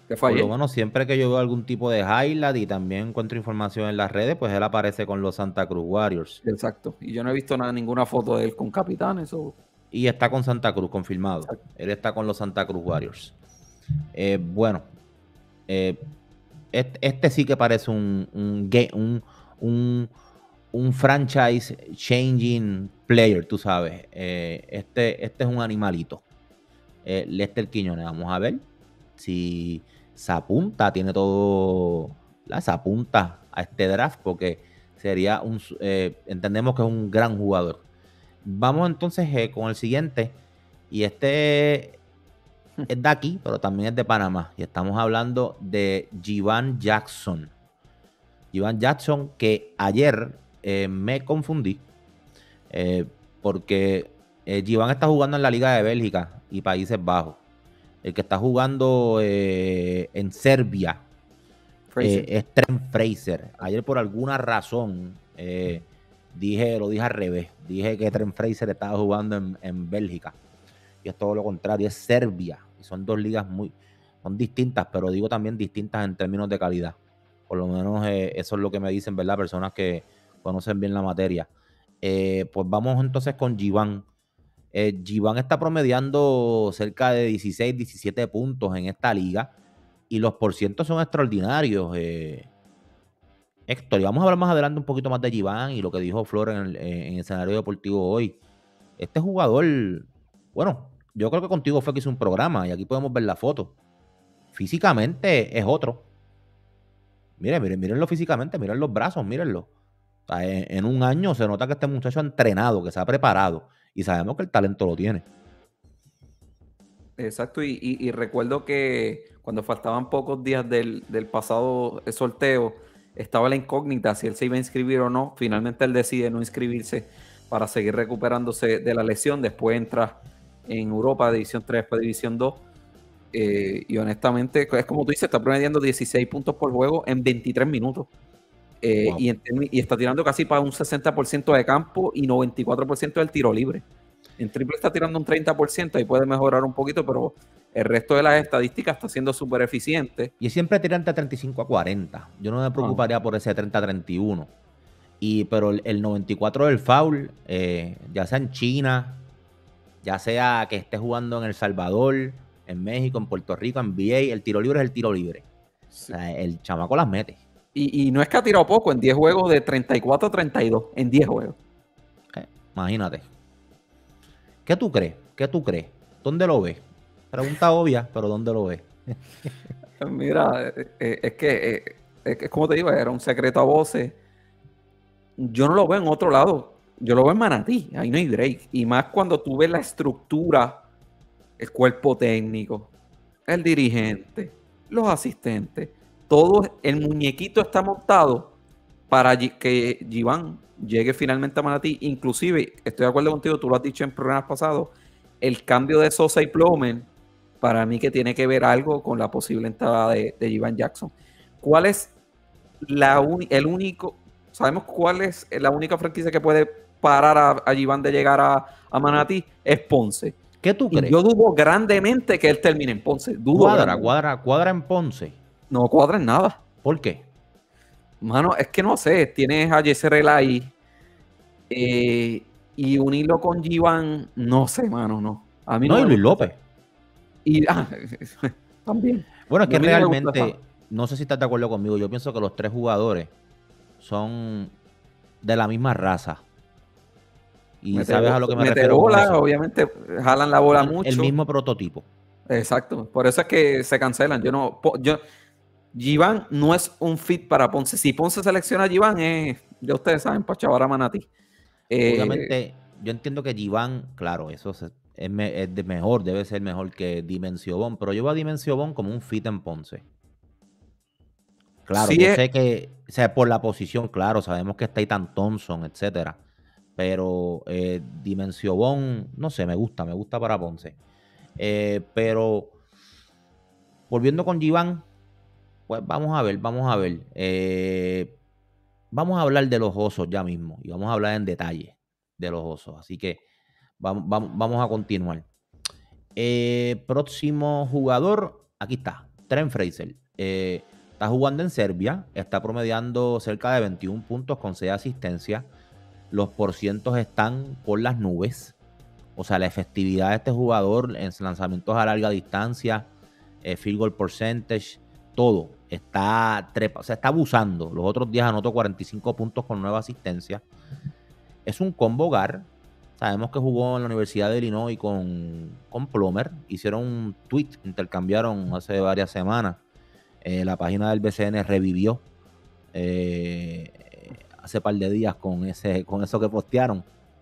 Que fue Por lo ayer. menos siempre que yo veo algún tipo de highlight y también encuentro información en las redes, pues él aparece con los Santa Cruz Warriors. Exacto. Y yo no he visto nada, ninguna foto de él con capitanes o... Y está con Santa Cruz, confirmado. Exacto. Él está con los Santa Cruz Warriors. Eh, bueno, eh, este, este sí que parece un, un, ga- un, un, un franchise changing player, tú sabes. Eh, este, este es un animalito. Eh, Lester Quiñones, vamos a ver si se apunta, tiene todo, la, se apunta a este draft porque sería un, eh, entendemos que es un gran jugador. Vamos entonces eh, con el siguiente, y este es de aquí, pero también es de Panamá, y estamos hablando de Jivan Jackson. Jivan Jackson, que ayer eh, me confundí, eh, porque eh, Jivan está jugando en la Liga de Bélgica y Países Bajos. El que está jugando eh, en Serbia eh, es Trent Fraser. Ayer por alguna razón eh, dije, lo dije al revés. Dije que Trent Fraser estaba jugando en, en Bélgica. Y es todo lo contrario, es Serbia. Y son dos ligas muy, son distintas, pero digo también distintas en términos de calidad. Por lo menos eh, eso es lo que me dicen, ¿verdad? Personas que conocen bien la materia. Eh, pues vamos entonces con Jivan. Eh, Jivan está promediando cerca de dieciséis, diecisiete puntos en esta liga y los porcientos son extraordinarios. Eh, Héctor, y vamos a hablar más adelante un poquito más de Jivan y lo que dijo Flor en el, en el escenario deportivo hoy. Este jugador, bueno, yo creo que contigo fue que hizo un programa y aquí podemos ver la foto. Físicamente es otro. Miren, miren, mírenlo físicamente, miren los brazos, mírenlo. O sea, en, en un año se nota que este muchacho ha entrenado, que se ha preparado y sabemos que el talento lo tiene. Exacto, y, y, y recuerdo que cuando faltaban pocos días del, del pasado sorteo, estaba la incógnita si él se iba a inscribir o no. Finalmente él decide no inscribirse para seguir recuperándose de la lesión. Después entra en Europa, División tres, después División dos. Eh, y honestamente, es como tú dices, está promediando dieciséis puntos por juego en veintitrés minutos. Eh, Wow. y, en, y está tirando casi para un sesenta por ciento de campo y noventa y cuatro por ciento del tiro libre. En triple está tirando un treinta por ciento, ahí puede mejorar un poquito, pero el resto de las estadísticas está siendo súper eficiente. Y siempre tirante a treinta y cinco a cuarenta. Yo no me preocuparía oh. por ese treinta a treinta y uno. Y, pero el, el noventa y cuatro del foul, eh, ya sea en China, ya sea que esté jugando en El Salvador, en México, en Puerto Rico, en N B A, el tiro libre es el tiro libre. Sí. O sea, el chamaco las mete. Y, y no es que ha tirado poco, en diez juegos de treinta y cuatro a treinta y dos, en diez juegos. Eh, imagínate. ¿Qué tú crees? ¿Qué tú crees? ¿Dónde lo ves? Pregunta obvia, pero ¿dónde lo ves? Mira, eh, es que, eh, es que, como te digo, era un secreto a voces. Yo no lo veo en otro lado. Yo lo veo en Manatí, ahí no hay break. Y más cuando tú ves la estructura, el cuerpo técnico, el dirigente, los asistentes, todo el muñequito está montado para que Jivan llegue finalmente a Manatí. Inclusive, estoy de acuerdo contigo, tú lo has dicho en programas pasados, el cambio de Sosa y Plomer, para mí que tiene que ver algo con la posible entrada de, de Jivan Jackson. ¿Cuál es la un, el único, sabemos cuál es la única franquicia que puede parar a, a Jivan de llegar a, a Manatí? Es Ponce. ¿Qué tú crees? Y yo dudo grandemente que él termine en Ponce. Dudo cuadra, cuadra, cuadra en Ponce. No cuadra en nada. ¿Por qué? Mano, es que no sé. Tienes a Yeserel ahí. Eh, y unirlo con Jivan, no sé, mano, no. A mí no, no y Luis López. Y ah, también. Bueno, es que realmente, no sé si estás de acuerdo conmigo, yo pienso que los tres jugadores son de la misma raza. Y mete, sabes a lo que me mete refiero. Bola, obviamente jalan la bola el, mucho. El mismo prototipo. Exacto. Por eso es que se cancelan. Yo no. Yo, Jivan no es un fit para Ponce. Si Ponce selecciona a Jivan, es, ya ustedes saben, para chavar a Manatí. Eh, Obviamente, yo entiendo que Jivan, claro, eso es, es, me, es de mejor, debe ser mejor que Dimensión, pero yo veo a Dimensión como un fit en Ponce. Claro, sí yo es, sé que, o sea, por la posición, claro, sabemos que está Ethan Thompson, etcétera. Pero eh, Dimensión, no sé, me gusta, me gusta para Ponce. Eh, pero volviendo con Jivan, pues vamos a ver, vamos a ver. Eh, vamos a hablar de los osos ya mismo y vamos a hablar en detalle de los osos. Así que vamos, vamos, vamos a continuar. Eh, próximo jugador, aquí está. Trent Fraser. Eh, está jugando en Serbia, está promediando cerca de veintiún puntos con seis asistencias. Los porcientos están por las nubes. O sea, la efectividad de este jugador en lanzamientos a larga distancia, eh, field goal percentage, todo está trepa, o sea, está abusando. Los otros días anotó cuarenta y cinco puntos con nueve asistencias. Es un combo guard. Sabemos que jugó en la Universidad de Illinois con, con Plummer. Hicieron un tweet, intercambiaron hace varias semanas. Eh, la página del B C N revivió eh, hace par de días con, ese, con eso que postearon.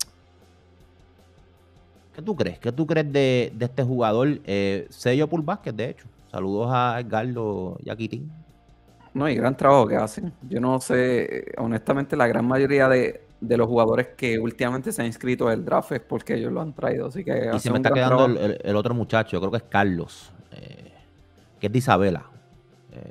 ¿Qué tú crees? ¿Qué tú crees de, de este jugador? Eh, sello por básquet, de hecho. Saludos a Edgardo y a Kitín. No, y gran trabajo que hacen. Yo no sé, honestamente, la gran mayoría de, de los jugadores que últimamente se han inscrito en el draft es porque ellos lo han traído. Así que y se me está quedando el, el, el otro muchacho, creo que es Carlos, eh, que es de Isabela. Eh,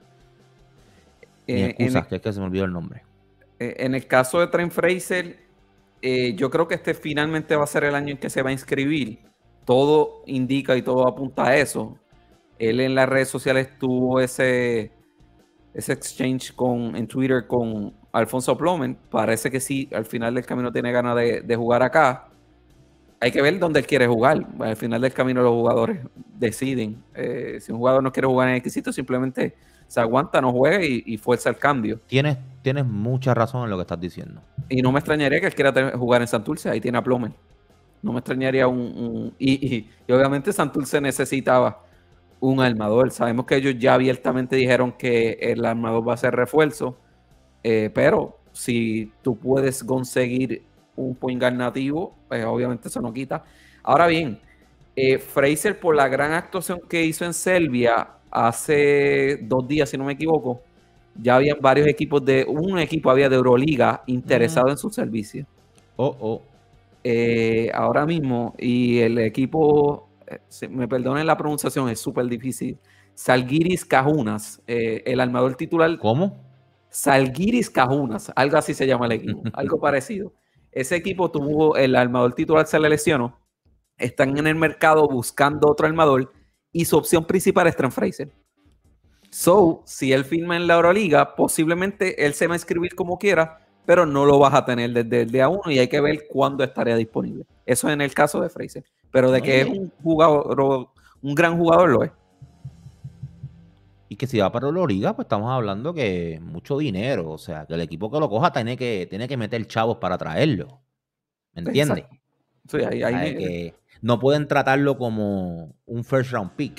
eh, excusas, el, que es que se me olvidó el nombre. Eh, en el caso de Trent Fraser, eh, yo creo que este finalmente va a ser el año en que se va a inscribir. Todo indica y todo apunta a eso. Él en las redes sociales tuvo ese, ese exchange con, en Twitter con Alfonso Plomen. Parece que sí, al final del camino tiene ganas de, de jugar acá. Hay que ver dónde él quiere jugar. Al final del camino los jugadores deciden. Eh, si un jugador no quiere jugar en X sitio, simplemente se aguanta, no juega y, y fuerza el cambio. Tienes, tienes mucha razón en lo que estás diciendo. Y no me extrañaría que él quiera tener, jugar en Santurce. Ahí tiene a Plomen. No me extrañaría un... un y, y, y obviamente Santurce necesitaba un armador. Sabemos que ellos ya abiertamente dijeron que el armador va a ser refuerzo, eh, pero si tú puedes conseguir un point guard nativo, pues obviamente eso no quita. Ahora bien, eh, Fraser, por la gran actuación que hizo en Serbia hace dos días, si no me equivoco, ya habían varios equipos de, un equipo había de Euroliga interesado mm. en su servicio. Oh, oh. Eh, ahora mismo, y el equipo... me perdonen la pronunciación, es súper difícil. Salgiris Cajunas, eh, el armador titular. ¿Cómo? Salgiris Cajunas, algo así se llama el equipo, algo parecido. Ese equipo tuvo, el armador titular se le lesionó, están en el mercado buscando otro armador y su opción principal es Trent Fraser. So, si él firma en la Euroliga, posiblemente él se va a inscribir como quiera, pero no lo vas a tener desde el día uno y hay que ver cuándo estaría disponible. Eso en el caso de Fraser. Pero de que es un jugador, un gran jugador, lo es. Y que si va para la liga, pues estamos hablando que mucho dinero. O sea, que el equipo que lo coja tiene que, tiene que meter chavos para traerlo. ¿Me entiendes? Sí, ahí, ahí o sea, me... que no pueden tratarlo como un first round pick.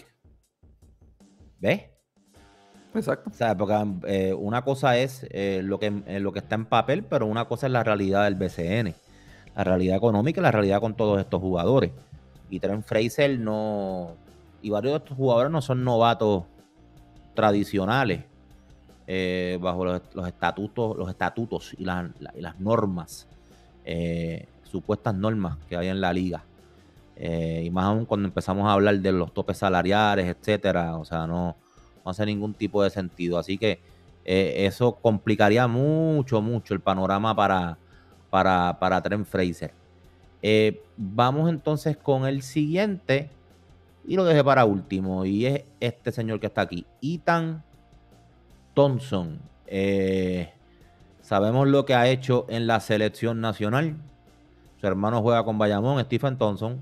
¿Ves? Exacto. O sea, porque eh, una cosa es eh, lo, que, eh, lo que está en papel, pero una cosa es la realidad del B C N. La realidad económica y la realidad con todos estos jugadores. Y Trent Fraser no... Y varios de estos jugadores no son novatos tradicionales eh, bajo los, los estatutos los estatutos y, la, la, y las normas, eh, supuestas normas que hay en la liga. Eh, y más aún cuando empezamos a hablar de los topes salariales, etcétera. O sea, no, no hace ningún tipo de sentido. Así que eh, eso complicaría mucho, mucho el panorama para, para, para Trent Fraser. Eh, vamos entonces con el siguiente y lo dejé para último y es este señor que está aquí, Ethan Thompson. Eh, sabemos lo que ha hecho en la selección nacional. Su hermano juega con Bayamón, Stephen Thompson.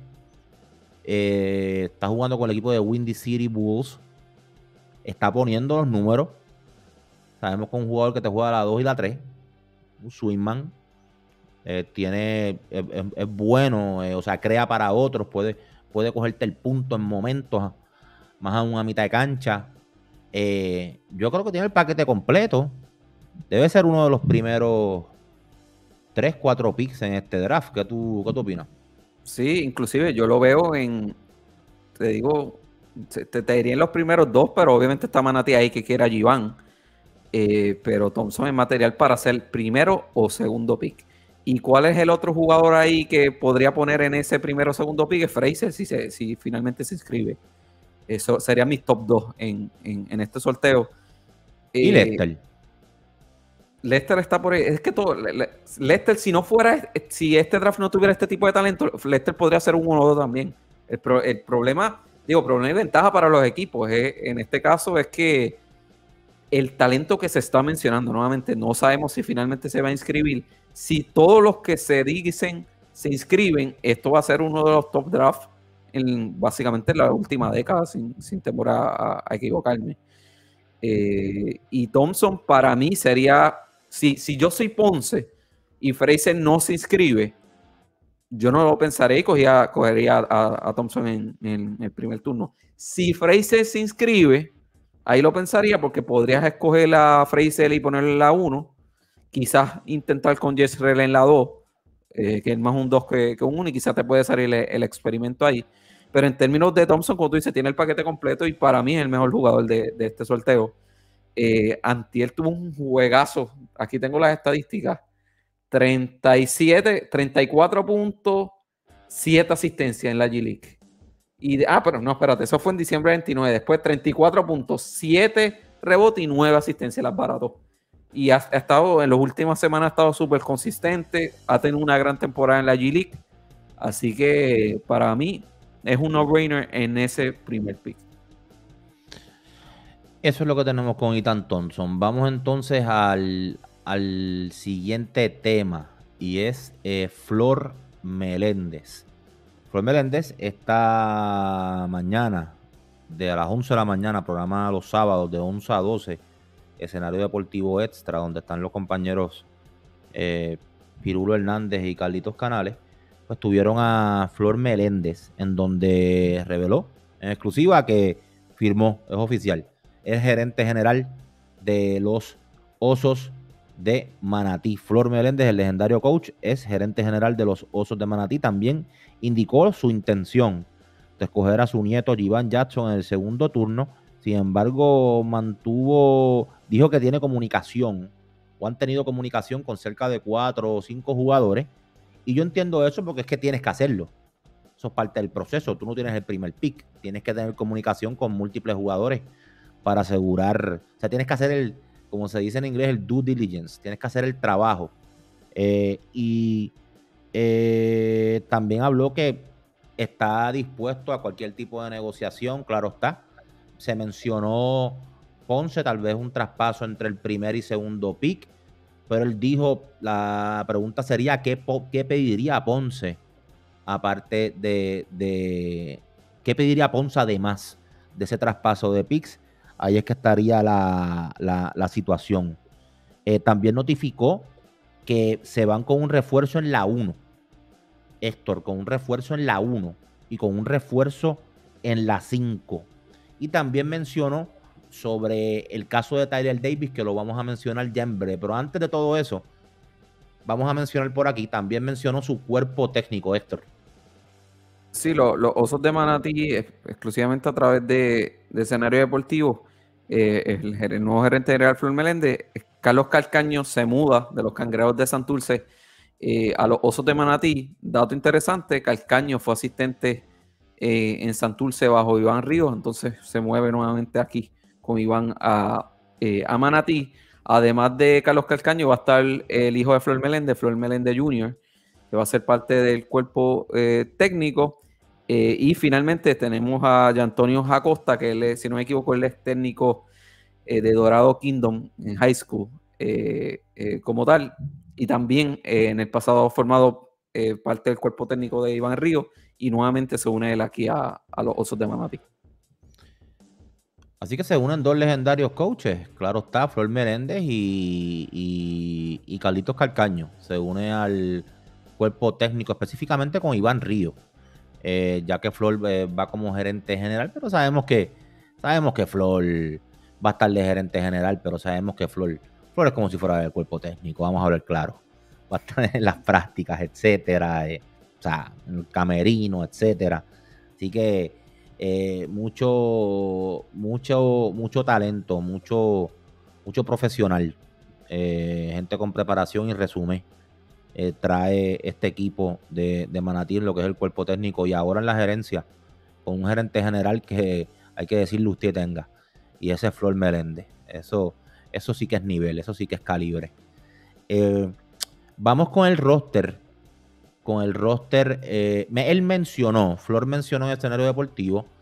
Eh, está jugando con el equipo de Windy City Bulls. Está poniendo los números. Sabemos que es un jugador que te juega a la dos y la tres, un swingman. Eh, tiene, es, es, es bueno, eh, o sea, crea para otros, puede, puede cogerte el punto en momentos, más aún a mitad de cancha. Eh, yo creo que tiene el paquete completo. Debe ser uno de los primeros tres, cuatro picks en este draft. ¿Qué tú, qué tú opinas? Sí, inclusive yo lo veo en, te digo, te, te diría en los primeros dos, pero obviamente está Manatí ahí que quiere a Giván. Eh, pero Thompson es material para ser primero o segundo pick. ¿Y cuál es el otro jugador ahí que podría poner en ese primero o segundo pick? Es Fraser, si, se, si finalmente se inscribe. Eso sería mis top dos en, en, en este sorteo. ¿Y eh, Lester? Lester está por ahí. Es que todo, Lester, si no fuera, si este draft no tuviera este tipo de talento, Lester podría ser un uno o dos también. El, pro, el problema Digo, pero no hay ventaja para los equipos. Eh. En este caso es que el talento que se está mencionando, nuevamente, no sabemos si finalmente se va a inscribir. Si todos los que se dicen se inscriben, esto va a ser uno de los top drafts en básicamente en la última década, sin, sin temor a, a equivocarme. Eh, y Thompson para mí sería, si, si yo soy Ponce y Frazier no se inscribe, yo no lo pensaré y cogía, cogería a, a Thompson en, en el primer turno. Si Frazier se inscribe, ahí lo pensaría porque podrías escoger a Frazier y ponerle en la uno, quizás intentar con Jezreel en la dos, eh, que es más un dos que, que un uno, y quizás te puede salir el, el experimento ahí. Pero en términos de Thompson, como tú dices, tiene el paquete completo y para mí es el mejor jugador de, de este sorteo. Eh, Antier tuvo un juegazo. Aquí tengo las estadísticas. treinta y siete, treinta y cuatro puntos, siete asistencias en la G-League. Y de, ah, pero no, espérate, eso fue en diciembre veintinueve. Después treinta y cuatro puntos, siete rebotes y nueve asistencias, las barató. Y ha, ha estado, en las últimas semanas ha estado súper consistente. Ha tenido una gran temporada en la G-League. Así que para mí es un no-brainer en ese primer pick. Eso es lo que tenemos con Ethan Thompson. Vamos entonces al, al siguiente tema y es eh, Flor Meléndez. Flor Meléndez esta mañana, de a las once de la mañana, programa los sábados de once a doce, escenario deportivo extra, donde están los compañeros eh, Pirulo Hernández y Carlitos Canales, pues tuvieron a Flor Meléndez, en donde reveló en exclusiva que firmó, es oficial, es gerente general de los Osos de Manatí. Flor Meléndez, el legendario coach, es gerente general de los Osos de Manatí. También indicó su intención de escoger a su nieto Jivan Jackson en el segundo turno. Sin embargo, mantuvo, dijo que tiene comunicación o han tenido comunicación con cerca de cuatro o cinco jugadores. Y yo entiendo eso porque es que tienes que hacerlo. Eso es parte del proceso. Tú no tienes el primer pick. Tienes que tener comunicación con múltiples jugadores para asegurar. O sea, tienes que hacer el, como se dice en inglés, el due diligence. Tienes que hacer el trabajo. Eh, y eh, también habló que está dispuesto a cualquier tipo de negociación. Claro está. Se mencionó Ponce, tal vez un traspaso entre el primer y segundo pick. Pero él dijo, la pregunta sería, ¿qué, qué pediría a Ponce? Aparte de, de, ¿qué pediría Ponce además de ese traspaso de picks? Ahí es que estaría la, la, la situación. Eh, también notificó que se van con un refuerzo en la uno. Héctor, con un refuerzo en la uno y con un refuerzo en la cinco. Y también mencionó sobre el caso de Tyler Davis, que lo vamos a mencionar ya en breve. Pero antes de todo eso, vamos a mencionar por aquí, también mencionó su cuerpo técnico, Héctor. Sí, los lo Osos de Manatí, exclusivamente a través de, de escenario deportivo, eh, el, el nuevo gerente general Flor Meléndez, Carlos Calcaño, se muda de los Cangrejos de Santurce eh, a los Osos de Manatí. Dato interesante, Calcaño fue asistente eh, en Santurce bajo Iván Ríos, entonces se mueve nuevamente aquí con Iván a, eh, a Manatí. Además de Carlos Calcaño, va a estar el hijo de Flor Meléndez, Flor Meléndez junior, que va a ser parte del cuerpo eh, técnico. Eh, y finalmente tenemos a Antonio Jacosta, que él es, si no me equivoco, él es técnico eh, de Dorado Kingdom en high school eh, eh, como tal. Y también eh, en el pasado ha formado eh, parte del cuerpo técnico de Iván Ríos y nuevamente se une él aquí a, a los Osos de Manatí. Así que se unen dos legendarios coaches, claro está, Flor Meléndez y, y, y Carlitos Calcaño. Se une al cuerpo técnico específicamente con Iván Ríos, eh, ya que Flor eh, va como gerente general, pero sabemos que sabemos que Flor va a estar de gerente general, pero sabemos que Flor, Flor es como si fuera del cuerpo técnico, vamos a hablar claro. Va a estar en las prácticas, etcétera, eh, o sea, en el camerino, etcétera. Así que Eh, mucho, mucho, mucho talento, mucho, mucho profesional, eh, gente con preparación y resumen, eh, trae este equipo de, de Manatí en lo que es el cuerpo técnico y ahora en la gerencia, con un gerente general que hay que decirle usted tenga, y ese es Flor Meléndez. Eso, eso sí que es nivel, eso sí que es calibre. Eh, vamos con el roster. Con el roster, eh, me, él mencionó, Flor mencionó en el escenario deportivo,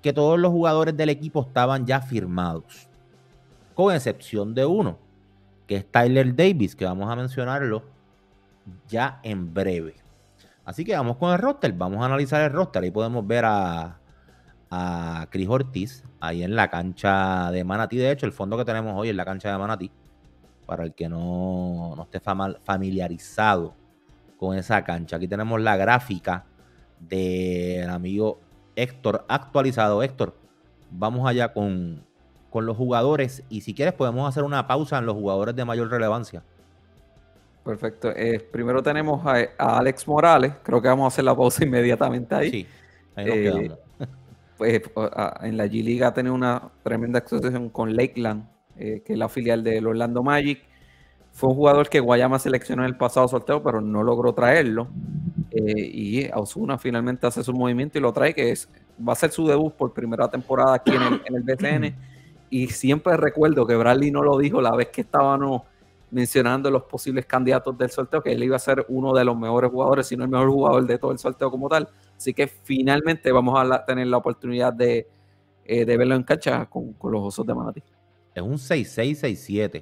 que todos los jugadores del equipo estaban ya firmados, con excepción de uno, que es Tyler Davis, que vamos a mencionarlo ya en breve. Así que vamos con el roster, vamos a analizar el roster. Ahí podemos ver a, a Chris Ortiz, ahí en la cancha de Manatí. De hecho, el fondo que tenemos hoy es la cancha de Manatí, para el que no, no esté familiarizado con esa cancha. Aquí tenemos la gráfica del amigo Héctor actualizado. Héctor, vamos allá con, con los jugadores, y si quieres podemos hacer una pausa en los jugadores de mayor relevancia. Perfecto. Eh, primero tenemos a, a Alex Morales. Creo que vamos a hacer la pausa inmediatamente ahí. Sí, ahí nos eh, quedamos. Pues a, en la G League ha tenido una tremenda asociación con Lakeland, eh, que es la filial del Orlando Magic. Fue un jugador que Guayama seleccionó en el pasado sorteo, pero no logró traerlo. Eh, y Osuna finalmente hace su movimiento y lo trae, que es, va a ser su debut por primera temporada aquí en el, en el B C N. Y siempre recuerdo que Bradley no lo dijo la vez que estábamos mencionando los posibles candidatos del sorteo, que él iba a ser uno de los mejores jugadores, si no el mejor jugador de todo el sorteo como tal. Así que finalmente vamos a la, tener la oportunidad de, eh, de verlo en cancha con, con los Osos de Manatí. Es un seis seis, seis siete.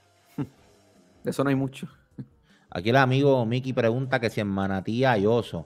De eso no hay mucho. Aquí el amigo Mickey pregunta que si en Manatí hay oso.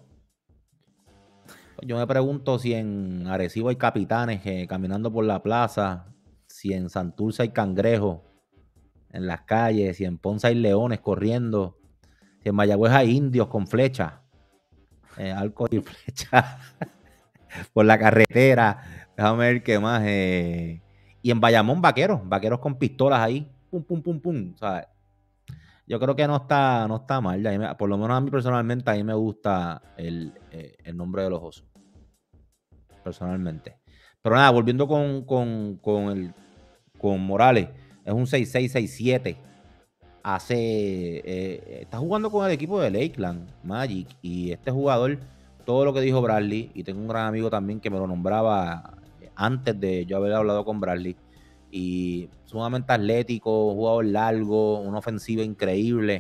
Yo me pregunto si en Arecibo hay capitanes eh, caminando por la plaza, si en Santurce hay cangrejos en las calles, si en Ponce hay leones corriendo, si en Mayagüez hay indios con flechas, eh, arcos y flechas por la carretera. Déjame ver qué más. Eh. Y en Bayamón, vaqueros, vaqueros con pistolas ahí, pum, pum, pum, pum, ¿sabes? Yo creo que no está, no está mal. A mí, por lo menos a mí personalmente, a mí me gusta el, eh, el nombre de los Osos. Personalmente. Pero nada, volviendo con, con, con, el, con Morales. Es un seis seis, seis siete. Hace, eh, está jugando con el equipo de Lakeland Magic. Y este jugador, todo lo que dijo Bradley, y tengo un gran amigo también que me lo nombraba antes de yo haber hablado con Bradley. Y sumamente atlético, jugador largo, una ofensiva increíble.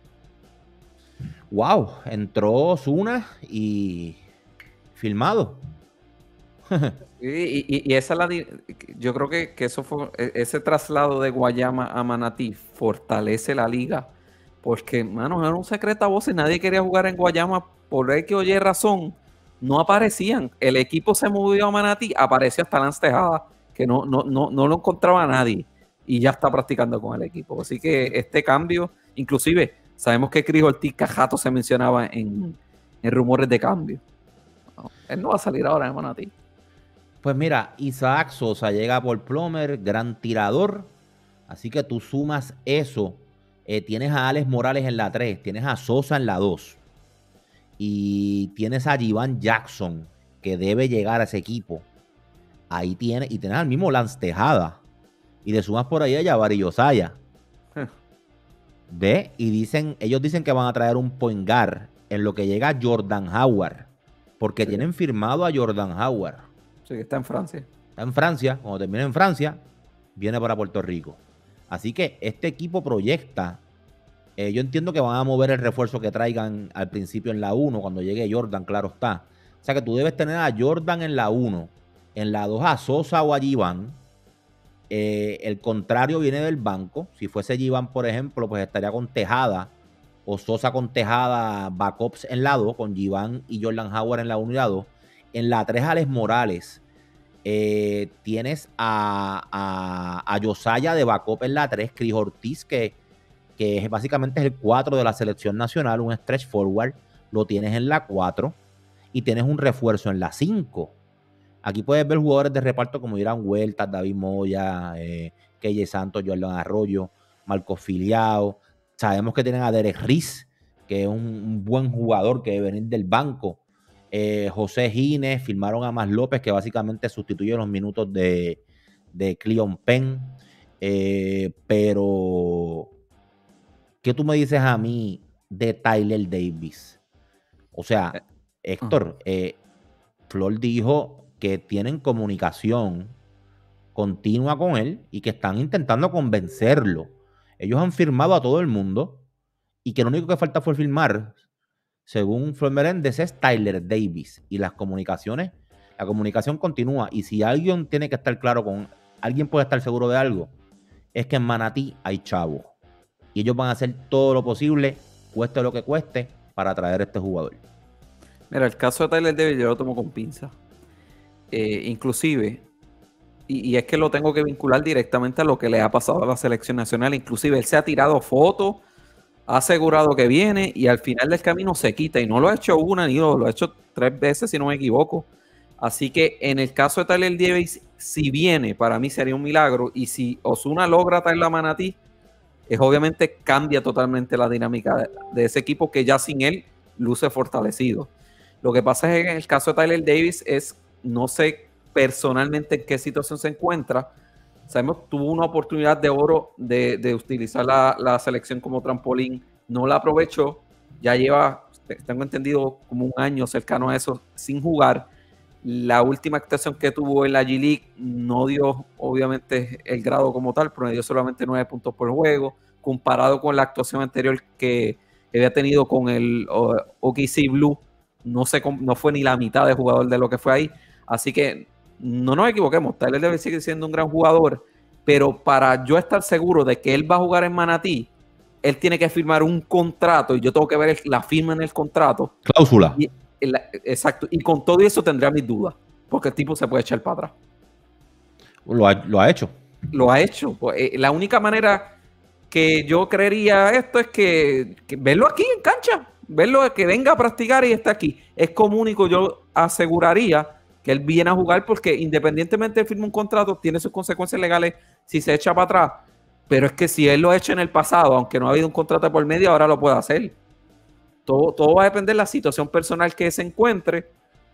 Wow, entró Osuna y filmado. y, y, y esa la yo creo que, que eso fue ese traslado de Guayama a Manatí fortalece la liga, porque mano, era un secreto a voces, nadie quería jugar en Guayama por el que oye razón, no aparecían. El equipo se movió a Manatí, apareció hasta Lance Tejada, que no, no, no, no lo encontraba a nadie, y ya está practicando con el equipo. Así que este cambio, inclusive sabemos que Chris Ortiz Cajato se mencionaba en, en rumores de cambio. No, él no va a salir ahora de Manatí. Pues mira, Isaac Sosa llega por Plomer, gran tirador. Así que tú sumas eso. Eh, tienes a Alex Morales en la tres, tienes a Sosa en la dos. Y tienes a Jivan Jackson, que debe llegar a ese equipo. Ahí tienes, y tienes al mismo Lance Tejada. Y le sumas por ahí a Jabari Yosaya. ¿Ve? Y dicen, ellos dicen que van a traer un point guard en lo que llega Jordan Howard. Porque sí, tienen firmado a Jordan Howard. Sí, que está en Francia. Está en Francia. Cuando termine en Francia, viene para Puerto Rico. Así que este equipo proyecta. Eh, yo entiendo que van a mover el refuerzo que traigan al principio en la uno. Cuando llegue Jordan, claro está. O sea que tú debes tener a Jordan en la uno. En la dos a Sosa o a Jivan. Eh, el contrario viene del banco. Si fuese Jivan, por ejemplo, pues estaría con Tejada. O Sosa con Tejada, backups en la dos. Con Jivan y Jordan Howard en la uno y la dos. En la tres, Alex Morales. Eh, tienes a, a, a Yosaya de backup en la tres. Chris Ortiz, que, que es, básicamente es el cuatro de la selección nacional. Un stretch forward. Lo tienes en la cuatro. Y tienes un refuerzo en la cinco. Aquí puedes ver jugadores de reparto como Irán Huertas, David Moya, eh, Keye Santos, Jordan Arroyo, Marcos Filiao. Sabemos que tienen a Derek Riz, que es un, un buen jugador que debe venir del banco. Eh, José Gines, firmaron a Más López, que básicamente sustituye los minutos de, de Cleon Penn. Eh, pero, ¿qué tú me dices a mí de Tyler Davis? O sea, Héctor, eh, Flor dijo que tienen comunicación continua con él y que están intentando convencerlo. Ellos han firmado a todo el mundo y que lo único que falta fue firmar, según Flor Meléndez, es Tyler Davis. Y las comunicaciones La comunicación continúa y si alguien tiene que estar claro con, alguien puede estar seguro de algo, es que en Manatí hay chavos y ellos van a hacer todo lo posible, cueste lo que cueste, para traer a este jugador. Mira, el caso de Tyler Davis yo lo tomo con pinza. Eh, inclusive, y, y es que lo tengo que vincular directamente a lo que le ha pasado a la selección nacional. Inclusive él se ha tirado fotos, ha asegurado que viene y al final del camino se quita. Y no lo ha hecho una ni dos, lo ha hecho tres veces si no me equivoco. Así que en el caso de Tyler Davis, si viene, para mí sería un milagro. Y si Ozuna logra traerlo a Manatí, es obviamente cambia totalmente la dinámica de, de ese equipo que ya sin él luce fortalecido. Lo que pasa es que en el caso de Tyler Davis es, no sé personalmente en qué situación se encuentra. Sabemos, tuvo una oportunidad de oro de, de utilizar la, la selección como trampolín, no la aprovechó, ya lleva, tengo entendido, como un año cercano a eso sin jugar. La última actuación que tuvo en la G League no dio obviamente el grado como tal, pero dio solamente nueve puntos por juego, comparado con la actuación anterior que había tenido con el O K C Blue, no, sé, no fue ni la mitad de jugador de lo que fue ahí. Así que no nos equivoquemos, Tyler Davis sigue siendo un gran jugador, pero para yo estar seguro de que él va a jugar en Manatí, él tiene que firmar un contrato y yo tengo que ver el, la firma en el contrato. Cláusula. Y, el, exacto, y con todo eso tendría mis dudas, porque el tipo se puede echar para atrás. Lo ha, lo ha hecho. Lo ha hecho. Pues, eh, la única manera que yo creería esto es que, que verlo aquí en cancha, verlo que venga a practicar y está aquí. Es como único, yo aseguraría que él viene a jugar porque independientemente de firmar un contrato, tiene sus consecuencias legales si se echa para atrás. Pero es que si él lo ha hecho en el pasado, aunque no ha habido un contrato por medio, ahora lo puede hacer. Todo, todo va a depender de la situación personal que se encuentre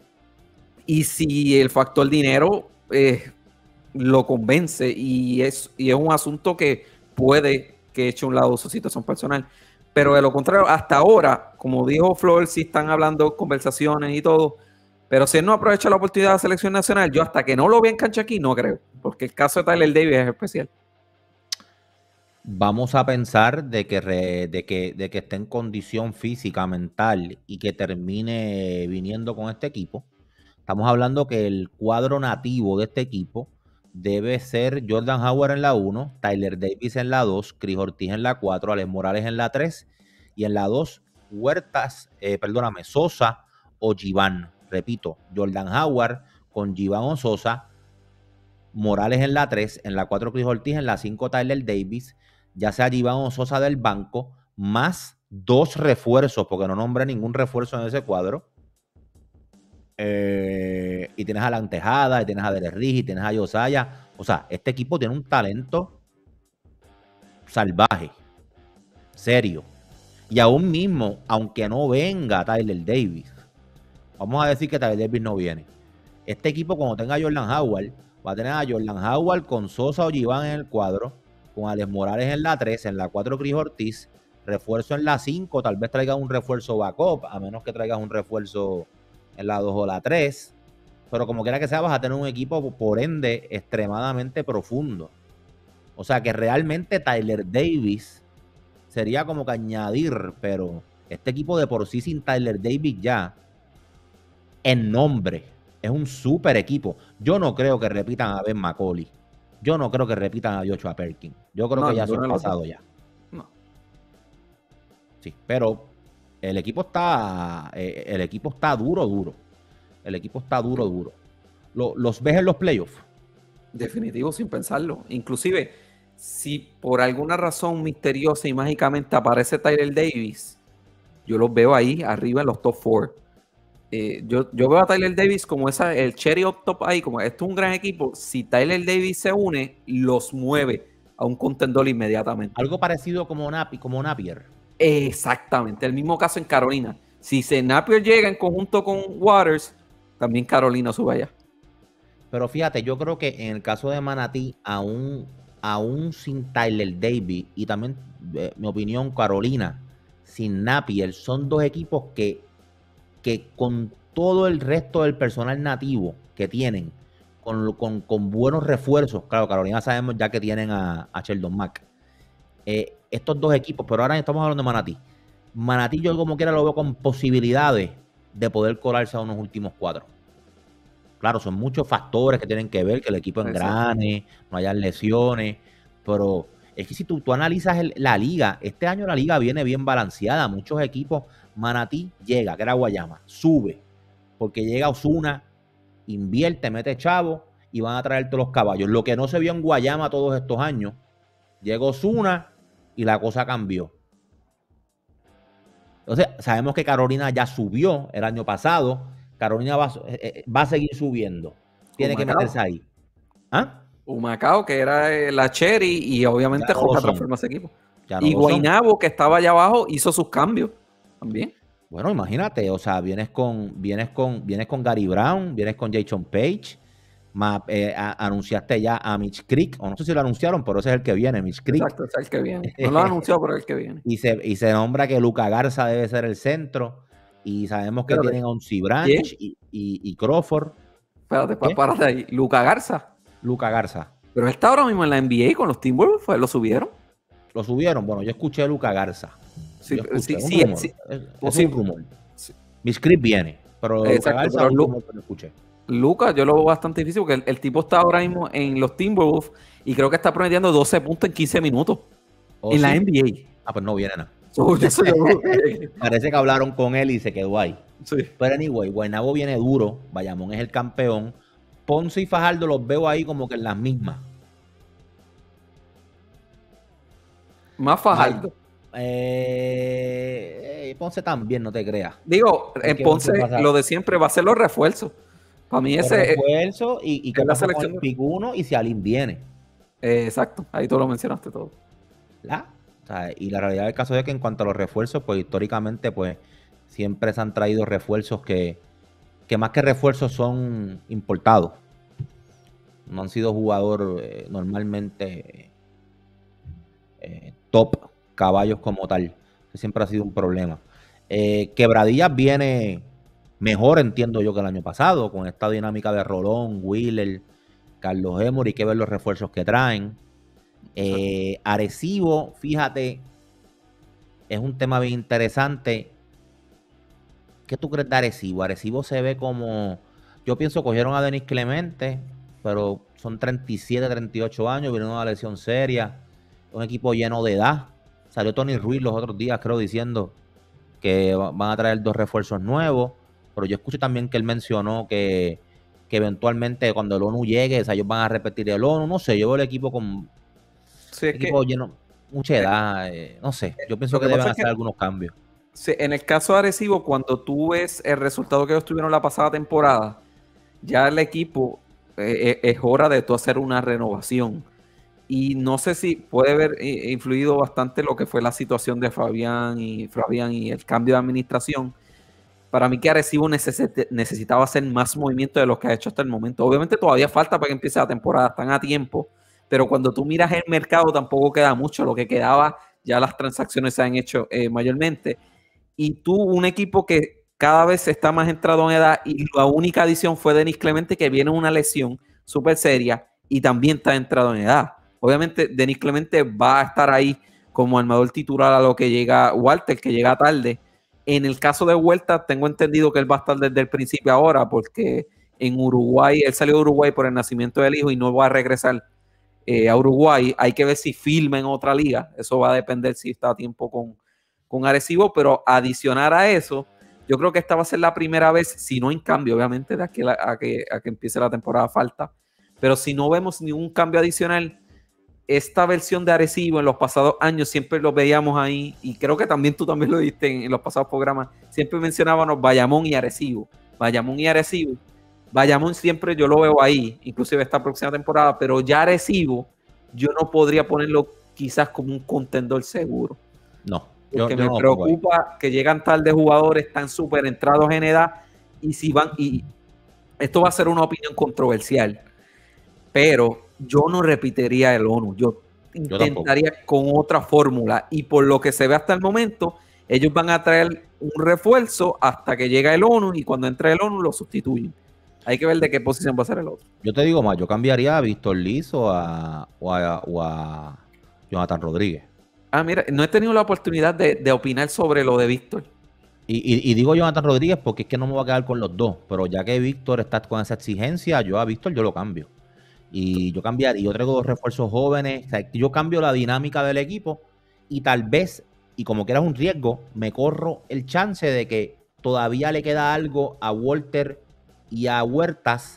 y si el factor dinero eh, lo convence y es, y es un asunto que puede que eche a un lado su situación personal. Pero de lo contrario, hasta ahora, como dijo Flor, sí están hablando conversaciones y todo, pero si él no aprovecha la oportunidad de la selección nacional, yo hasta que no lo vea en cancha aquí, no creo, porque el caso de Tyler Davis es especial. Vamos a pensar de que, re, de, que, de que esté en condición física, mental y que termine viniendo con este equipo. Estamos hablando que el cuadro nativo de este equipo debe ser Jordan Howard en la uno, Tyler Davis en la dos, Chris Ortiz en la cuatro, Alex Morales en la tres y en la dos Huertas, eh, perdóname, Sosa o Giván. Repito, Jordan Howard con Giván o Sosa, Morales en la tres, en la cuatro Chris Ortiz, en la cinco Tyler Davis, ya sea Giván o Sosa del banco, más dos refuerzos, porque no nombré ningún refuerzo en ese cuadro. Eh, y tienes a la Tejada, y tienes a Derek Riggs, y tienes a Josiah. O sea, este equipo tiene un talento salvaje, serio. Y aún mismo, aunque no venga Tyler Davis, vamos a decir que Tyler Davis no viene. Este equipo, cuando tenga a Jordan Howard, va a tener a Jordan Howard con Sosa o Giván en el cuadro, con Alex Morales en la tres, en la cuatro Chris Ortiz, refuerzo en la cinco, tal vez traigas un refuerzo backup, a menos que traigas un refuerzo en la dos o la tres, pero como quiera que sea, vas a tener un equipo, por ende, extremadamente profundo. O sea que realmente Tyler Davis sería como que añadir, pero este equipo de por sí sin Tyler Davis ya, en nombre, es un súper equipo. Yo no creo que repitan a Ben McCauley. Yo no creo que repitan a Joshua Perkins. Yo creo no, que ya son pasados ya. No. Sí, pero el equipo está, eh, el equipo está duro, duro. El equipo está duro, duro. Lo, ¿Los ves en los playoffs? Definitivo, sin pensarlo. Inclusive, si por alguna razón misteriosa y mágicamente aparece Tyler Davis, yo los veo ahí arriba en los top cuatro. Eh, yo, yo veo a Tyler Davis como esa, el cherry up top ahí, como esto es un gran equipo. Si Tyler Davis se une, los mueve a un contendor inmediatamente. Algo parecido como, Napi, como Napier. Exactamente, el mismo caso en Carolina. Si se Napier llega en conjunto con Waters, también Carolina sube allá. Pero fíjate, yo creo que en el caso de Manatí, aún, aún sin Tyler Davis y también, eh, mi opinión, Carolina, sin Napier, son dos equipos que que con todo el resto del personal nativo que tienen, con, con, con buenos refuerzos, claro, Carolina sabemos ya que tienen a, a Sheldon Mack, eh, estos dos equipos, pero ahora estamos hablando de Manatí. Manatí yo como quiera lo veo con posibilidades de poder colarse a unos últimos cuatro. Claro, son muchos factores que tienen que ver, que el equipo engrane, no haya lesiones, pero es que si tú, tú analizas el, la liga, este año la liga viene bien balanceada, muchos equipos, Manatí llega, que era Guayama, sube, porque llega Osuna, invierte, mete chavo y van a traer todos los caballos. Lo que no se vio en Guayama todos estos años, llegó Osuna y la cosa cambió. Entonces, sabemos que Carolina ya subió el año pasado, Carolina va, eh, va a seguir subiendo. Tiene Humacao. que meterse ahí. ¿Ah? Humacao, que era la Cherry, y obviamente Joca no transformó ese equipo. No y Guaynabo, que estaba allá abajo, hizo sus cambios también. Bueno, imagínate, o sea, vienes con, vienes con, vienes con Gary Brown, vienes con Jason Page, más, eh, a, anunciaste ya a Mitch Creek, o no sé si lo anunciaron, pero ese es el que viene, Mitch Creek. Exacto, ese es el que viene. No lo han anunciado, pero es el que viene. Y se, y se nombra que Luca Garza debe ser el centro, y sabemos que Espérate. tienen a Onsi Branch y, y, y Crawford. Espérate, ¿Qué? párate ahí. Luca Garza. Luca Garza. Pero él está ahora mismo en la N B A con los Timberwolves, ¿lo subieron? Lo subieron, bueno, yo escuché a Luca Garza. Sí, escuché, sí, sí, rumor, sí, es, es sí. un rumor. Sí. Mi script viene, pero Exacto, Luca Garza pero un Lu rumor que lo escuché. Luca, yo lo veo bastante difícil porque el, el tipo está ahora mismo en los Timberwolves y creo que está prometiendo doce puntos en quince minutos oh, en sí. la N B A. Ah, pues no viene nada. So, yo soy Parece que hablaron con él y se quedó ahí. Sí. Pero anyway, Guaynabo viene duro, Bayamón es el campeón. Ponce y Fajardo los veo ahí como que en las mismas. Más Fajardo. Eh, eh, Ponce también, no te creas. Digo, en Ponce lo de siempre va a ser los refuerzos. Para mí ese es refuerzo y, y que la selección pick uno y si Alin viene. Eh, exacto, ahí tú lo mencionaste todo. ¿La? O sea, y la realidad del caso es que en cuanto a los refuerzos, pues históricamente, pues siempre se han traído refuerzos que, que más que refuerzos son importados. No han sido jugador eh, normalmente eh, top caballos como tal. Siempre ha sido un problema. Eh, Quebradillas viene mejor, entiendo yo, que el año pasado, con esta dinámica de Rolón, Wheeler, Carlos Emory, hay que ver los refuerzos que traen. Eh, Arecibo, fíjate, es un tema bien interesante. ¿Qué tú crees de Arecibo? Arecibo se ve como, yo pienso, cogieron a Denis Clemente, pero son treinta y siete, treinta y ocho años, viene una lesión seria, un equipo lleno de edad. Salió Tony Ruiz los otros días, creo, diciendo que van a traer dos refuerzos nuevos, pero yo escuché también que él mencionó que, que eventualmente cuando el ONU llegue, o sea, ellos van a repetir el ONU, no sé, yo veo el equipo con sí, es equipo que, lleno, mucha edad, eh, no sé, yo pienso que, que deben hacer que, algunos cambios. Sí, en el caso de Arecibo, cuando tú ves el resultado que ellos tuvieron la pasada temporada, ya el equipo eh, es hora de tú hacer una renovación. Y no sé si puede haber influido bastante lo que fue la situación de Fabián y Fabián y el cambio de administración. Para mí que Arecibo necesite, necesitaba hacer más movimiento de los que ha hecho hasta el momento. Obviamente todavía falta para que empiece la temporada, están a tiempo, pero cuando tú miras el mercado tampoco queda mucho. Lo que quedaba, ya las transacciones se han hecho eh, mayormente. Y tú, un equipo que cada vez está más entrado en edad y la única adición fue Denis Clemente, que viene una lesión súper seria y también está entrado en edad. Obviamente, Denis Clemente va a estar ahí como armador titular a lo que llega Walter, que llega tarde. En el caso de Huerta, tengo entendido que él va a estar desde el principio ahora, porque en Uruguay, él salió de Uruguay por el nacimiento del hijo y no va a regresar eh, a Uruguay. Hay que ver si firma en otra liga. Eso va a depender si está a tiempo con, con Arecibo, pero adicionar a eso, yo creo que esta va a ser la primera vez, si no en cambio, obviamente, de aquí a, a, que, a que empiece la temporada falta, pero si no vemos ningún cambio adicional, esta versión de Arecibo en los pasados años siempre lo veíamos ahí, y creo que también tú también lo diste en, en los pasados programas, siempre mencionábamos Bayamón y Arecibo, Bayamón y Arecibo, Bayamón siempre yo lo veo ahí, inclusive esta próxima temporada, pero ya Arecibo yo no podría ponerlo quizás como un contendor seguro. No. Porque yo, yo me no preocupa que llegan tarde jugadores, están súper entrados en edad, y si van, y esto va a ser una opinión controversial, pero yo no repetiría el ONU, yo, yo intentaría tampoco. Con otra fórmula, y por lo que se ve hasta el momento, ellos van a traer un refuerzo hasta que llega el ONU, y cuando entre el ONU lo sustituyen. Hay que ver de qué posición va a ser el otro. Yo te digo más, yo cambiaría a Víctor Liz o a, o a, o a Jonathan Rodríguez. Ah, mira, no he tenido la oportunidad de, de opinar sobre lo de Víctor. Y, y, y digo Jonathan Rodríguez porque es que no me voy a quedar con los dos, pero ya que Víctor está con esa exigencia, yo a Víctor yo lo cambio. Y yo cambiar, y yo traigo dos refuerzos jóvenes, o sea, yo cambio la dinámica del equipo y tal vez, y como que era un riesgo, me corro el chance de que todavía le queda algo a Walter y a Huertas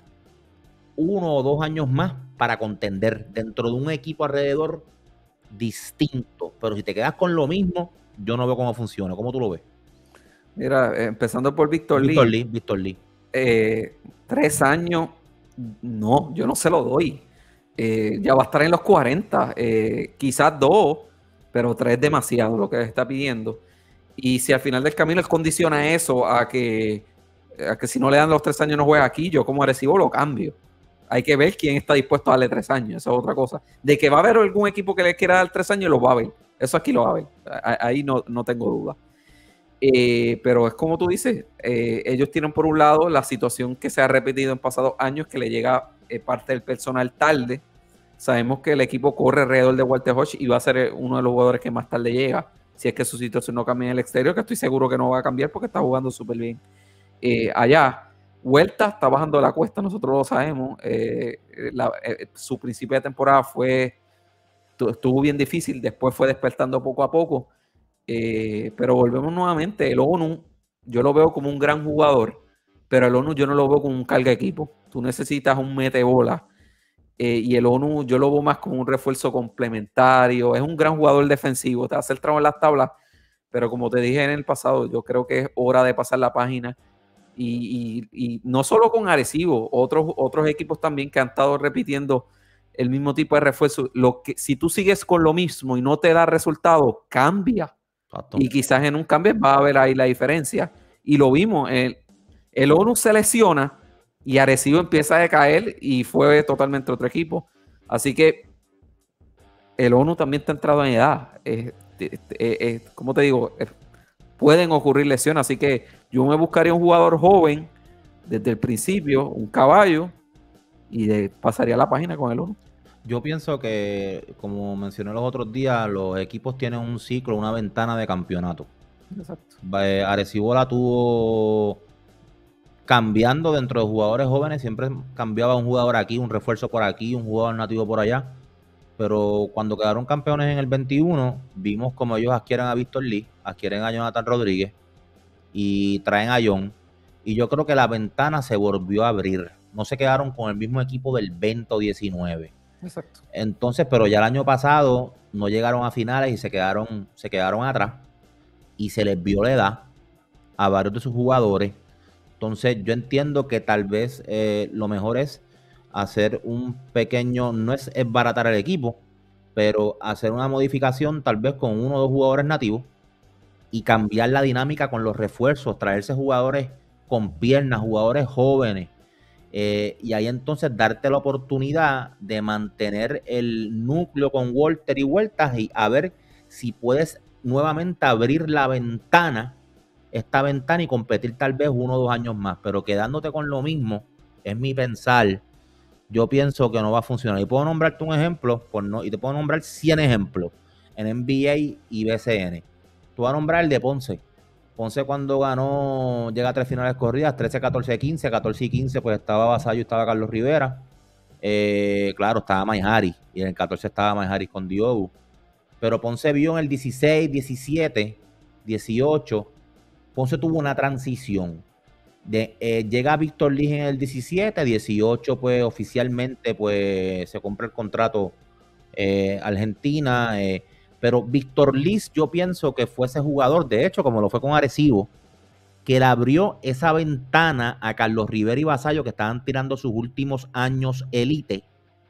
uno o dos años más para contender dentro de un equipo alrededor distinto. Pero si te quedas con lo mismo, yo no veo cómo funciona. ¿Cómo tú lo ves? Mira, empezando por Víctor Lee. Víctor Lee, Víctor Lee. Eh, tres años, no, yo no se lo doy. Eh, ya va a estar en los cuarenta, eh, quizás dos, pero tres es demasiado lo que está pidiendo. Y si al final del camino él condiciona eso a que, a que si no le dan los tres años no juega aquí, yo como Arecibo lo cambio. Hay que ver quién está dispuesto a darle tres años, esa es otra cosa. De que va a haber algún equipo que le quiera dar tres años, lo va a ver. Eso aquí lo va a ver. Ahí no, no tengo duda. Eh, pero es como tú dices, eh, ellos tienen por un lado la situación que se ha repetido en pasados años, que le llega eh, parte del personal tarde. Sabemos que el equipo corre alrededor de Walter Hodge y va a ser uno de los jugadores que más tarde llega, si es que su situación no cambia en el exterior, que estoy seguro que no va a cambiar porque está jugando súper bien eh, allá. Huerta está bajando la cuesta, nosotros lo sabemos. Eh, la, eh, su principio de temporada fue estuvo bien difícil, después fue despertando poco a poco. Eh, pero volvemos nuevamente, el ONU yo lo veo como un gran jugador, pero el ONU yo no lo veo como un carga equipo. Tú necesitas un mete bola eh, y el ONU yo lo veo más como un refuerzo complementario. Es un gran jugador defensivo, te hace el trabajo en las tablas, pero como te dije en el pasado, yo creo que es hora de pasar la página y, y, y no solo con Arecibo, otros, otros equipos también que han estado repitiendo el mismo tipo de refuerzo. Lo que, si tú sigues con lo mismo y no te da resultado, cambia. Exacto. Y quizás en un cambio va a haber ahí la diferencia. Y lo vimos, el, el ONU se lesiona y Arecibo empieza a decaer y fue totalmente otro equipo. Así que el ONU también está entrado en edad. Eh, eh, eh, ¿Cómo te digo? Eh, pueden ocurrir lesiones. Así que yo me buscaría un jugador joven desde el principio, un caballo, y de, pasaría la página con el ONU. Yo pienso que, como mencioné los otros días, los equipos tienen un ciclo, una ventana de campeonato. Exacto. Arecibo la tuvo cambiando dentro de jugadores jóvenes, siempre cambiaba un jugador aquí, un refuerzo por aquí, un jugador nativo por allá. Pero cuando quedaron campeones en el veintiuno, vimos como ellos adquieren a Víctor Lee, adquieren a Jonathan Rodríguez y traen a John. Y yo creo que la ventana se volvió a abrir. No se quedaron con el mismo equipo del veinte o diecinueve. Exacto. Entonces, pero ya el año pasado no llegaron a finales y se quedaron, se quedaron atrás y se les vio la edad a varios de sus jugadores. Entonces, yo entiendo que tal vez eh, lo mejor es hacer un pequeño, no es esbaratar el equipo, pero hacer una modificación tal vez con uno o dos jugadores nativos y cambiar la dinámica con los refuerzos, traerse jugadores con piernas, jugadores jóvenes. Eh, y ahí entonces darte la oportunidad de mantener el núcleo con Walter y Huertas y a ver si puedes nuevamente abrir la ventana, esta ventana y competir tal vez uno o dos años más, pero quedándote con lo mismo, es mi pensar, yo pienso que no va a funcionar. Y puedo nombrarte un ejemplo, por no, y te puedo nombrar cien ejemplos en N B A y B C N. Tú vas a nombrar el de Ponce. Ponce cuando ganó, llega a tres finales corridas, trece, catorce, quince, catorce y quince, pues estaba Vasallo y estaba Carlos Rivera. Eh, claro, estaba Mike Harris, y en el catorce estaba Mike Harris con Diogo. Pero Ponce vio en el dieciséis, diecisiete, dieciocho, Ponce tuvo una transición. De, eh, llega Víctor Lee en el diecisiete, dieciocho, pues oficialmente pues se compra el contrato eh, Argentina, eh, pero Víctor Liz yo pienso que fue ese jugador, de hecho, como lo fue con Arecibo, que le abrió esa ventana a Carlos Rivera y Vasallo, que estaban tirando sus últimos años élite,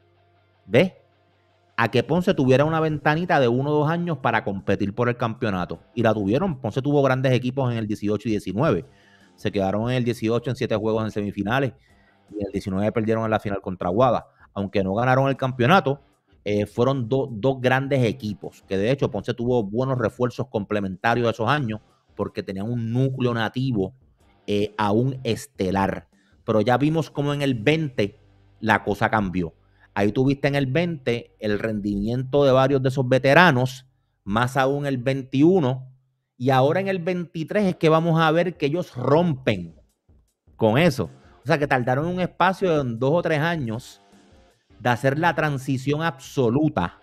¿ves? A que Ponce tuviera una ventanita de uno o dos años para competir por el campeonato. Y la tuvieron. Ponce tuvo grandes equipos en el dieciocho y diecinueve. Se quedaron en el dieciocho en siete juegos en semifinales. Y en el diecinueve perdieron en la final contra Aguada. Aunque no ganaron el campeonato, Eh, fueron do, dos grandes equipos, que de hecho Ponce tuvo buenos refuerzos complementarios de esos años, porque tenían un núcleo nativo eh, aún estelar. Pero ya vimos como en el veinte la cosa cambió. Ahí tuviste en el veinte el rendimiento de varios de esos veteranos, más aún el veintiuno, Y ahora en el veintitrés es que vamos a ver que ellos rompen con eso. O sea, que tardaron un espacio de dos o tres años de hacer la transición absoluta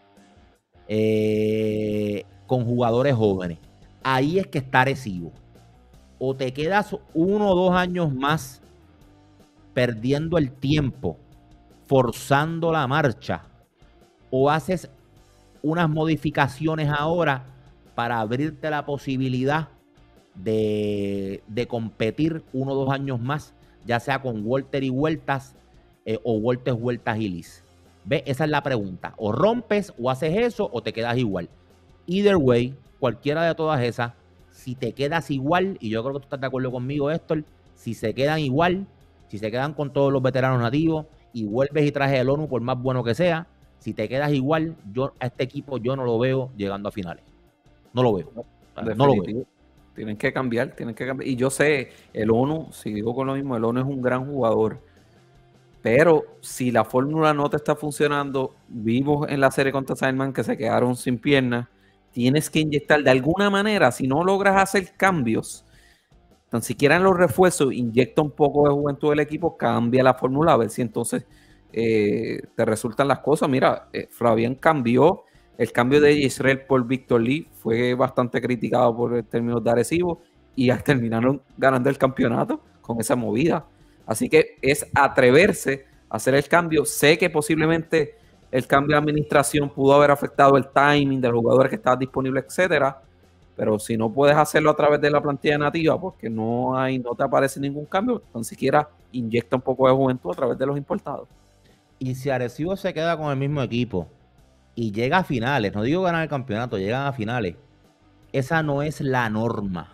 eh, con jugadores jóvenes. Ahí es que está Arecibo. O te quedas uno o dos años más perdiendo el tiempo, forzando la marcha, o haces unas modificaciones ahora para abrirte la posibilidad de, de competir uno o dos años más, ya sea con Walter y Vueltas eh, o Walter, Vueltas y Liz. ¿Ves? Esa es la pregunta. O rompes o haces eso o te quedas igual. Either way, cualquiera de todas esas, si te quedas igual, y yo creo que tú estás de acuerdo conmigo, Héctor, si se quedan igual, si se quedan con todos los veteranos nativos y vuelves y trajes el ONU por más bueno que sea, si te quedas igual, yo a este equipo yo no lo veo llegando a finales. No lo veo. No, no lo veo. Tienen que cambiar, tienen que cambiar. Y yo sé, el ONU, si digo con lo mismo, el ONU es un gran jugador. Pero si la fórmula no te está funcionando, vimos en la serie contra Sandman que se quedaron sin piernas, tienes que inyectar de alguna manera. Si no logras hacer cambios, tan siquiera en los refuerzos, inyecta un poco de juventud del equipo, cambia la fórmula, a ver si entonces eh, te resultan las cosas. Mira, eh, Fabián cambió, el cambio de Israel por Víctor Lee fue bastante criticado por el término de Arecibo y terminaron ganando el campeonato con esa movida. Así que es atreverse a hacer el cambio. Sé que posiblemente el cambio de administración pudo haber afectado el timing de los jugadores que estaban disponibles, etcétera. Pero si no puedes hacerlo a través de la plantilla nativa porque no hay, no te aparece ningún cambio, tan siquiera inyecta un poco de juventud a través de los importados. Y si Arecibo se queda con el mismo equipo y llega a finales, no digo ganar el campeonato, llegan a finales, esa no es la norma.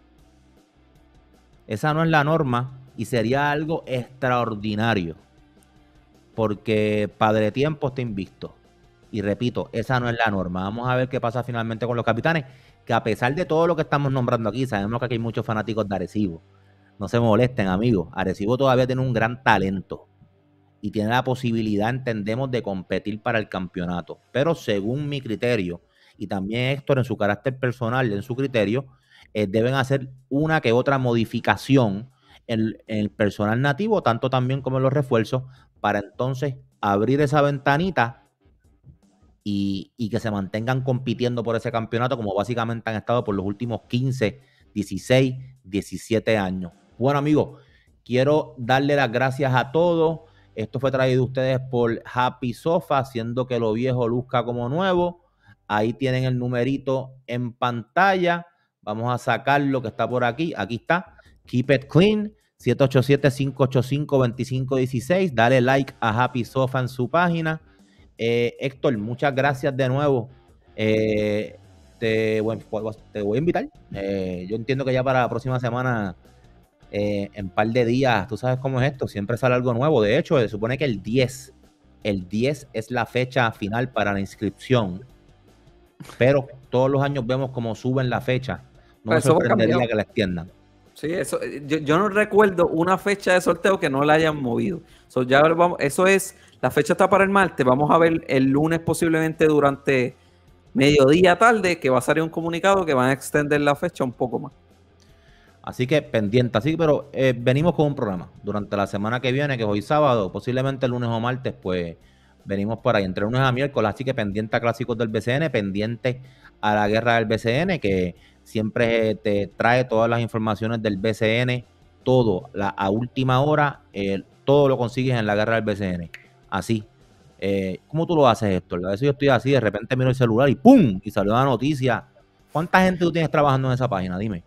Esa no es la norma y sería algo extraordinario. Porque Padre Tiempo está invisto. Y repito, esa no es la norma. Vamos a ver qué pasa finalmente con los capitanes, que a pesar de todo lo que estamos nombrando aquí, sabemos que aquí hay muchos fanáticos de Arecibo. No se molesten, amigos. Arecibo todavía tiene un gran talento y tiene la posibilidad, entendemos, de competir para el campeonato. Pero según mi criterio, y también Héctor en su carácter personal, en su criterio, eh, deben hacer una que otra modificación en, en el personal nativo, tanto también como en los refuerzos, para entonces abrir esa ventanita y, y que se mantengan compitiendo por ese campeonato como básicamente han estado por los últimos quince, dieciséis, diecisiete años. Bueno, amigos, quiero darle las gracias a todos. Esto fue traído a ustedes por Happy Sofa, haciendo que lo viejo luzca como nuevo. Ahí tienen el numerito en pantalla. Vamos a sacar lo que está por aquí. Aquí está. Keep it clean. siete ocho siete, cinco ocho cinco, dos cinco uno seis. Dale like a Happy Sofa en su página. Eh, Héctor, muchas gracias de nuevo. Eh, te, bueno, te voy a invitar. Eh, yo entiendo que ya para la próxima semana, eh, en un par de días, tú sabes cómo es esto, siempre sale algo nuevo. De hecho, se supone que el diez, el diez es la fecha final para la inscripción. Pero todos los años vemos cómo suben la fecha. No me sorprendería que la extiendan. Sí, eso, yo, yo no recuerdo una fecha de sorteo que no la hayan movido. So, ya vamos, eso es, la fecha está para el martes, vamos a ver el lunes posiblemente durante mediodía tarde que va a salir un comunicado que van a extender la fecha un poco más. Así que pendiente, así pero eh, venimos con un programa durante la semana que viene, que es hoy sábado, posiblemente el lunes o martes, pues venimos por ahí entre lunes a miércoles, así que pendiente a clásicos del B C N, pendiente a la guerra del B C N, que siempre te trae todas las informaciones del B C N, todo, la, a última hora, eh, todo lo consigues en la guerra del B C N. Así. Eh, ¿Cómo tú lo haces, Héctor? A veces yo estoy así, de repente miro el celular y ¡pum! Y salió la noticia. ¿Cuánta gente tú tienes trabajando en esa página? Dime.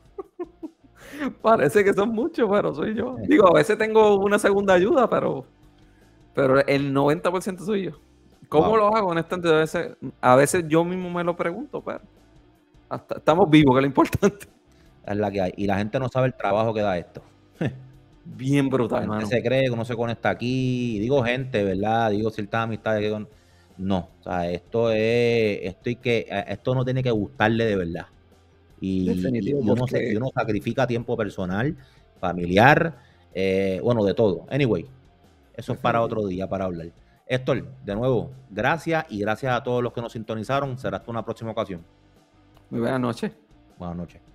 Parece que son muchos, pero soy yo. Digo, a veces tengo una segunda ayuda, pero, pero el noventa por ciento soy yo. ¿Cómo wow. lo hago? Honestamente, a veces, a veces yo mismo me lo pregunto, pero hasta, estamos vivos, que es lo importante. Es la que hay. Y la gente no sabe el trabajo que da esto. Bien brutal, hermano. hermano. Se cree que uno se conecta aquí. Digo gente, ¿verdad? Digo ciertas amistades que con... No, o sea, esto es, esto hay que, esto no tiene que gustarle de verdad. Y, y uno, porque... se, uno sacrifica tiempo personal, familiar, eh, bueno, de todo. Anyway, eso es para otro día, para hablar. Héctor, de nuevo, gracias y gracias a todos los que nos sintonizaron. Será hasta una próxima ocasión. Muy buenas noches. Buenas noches.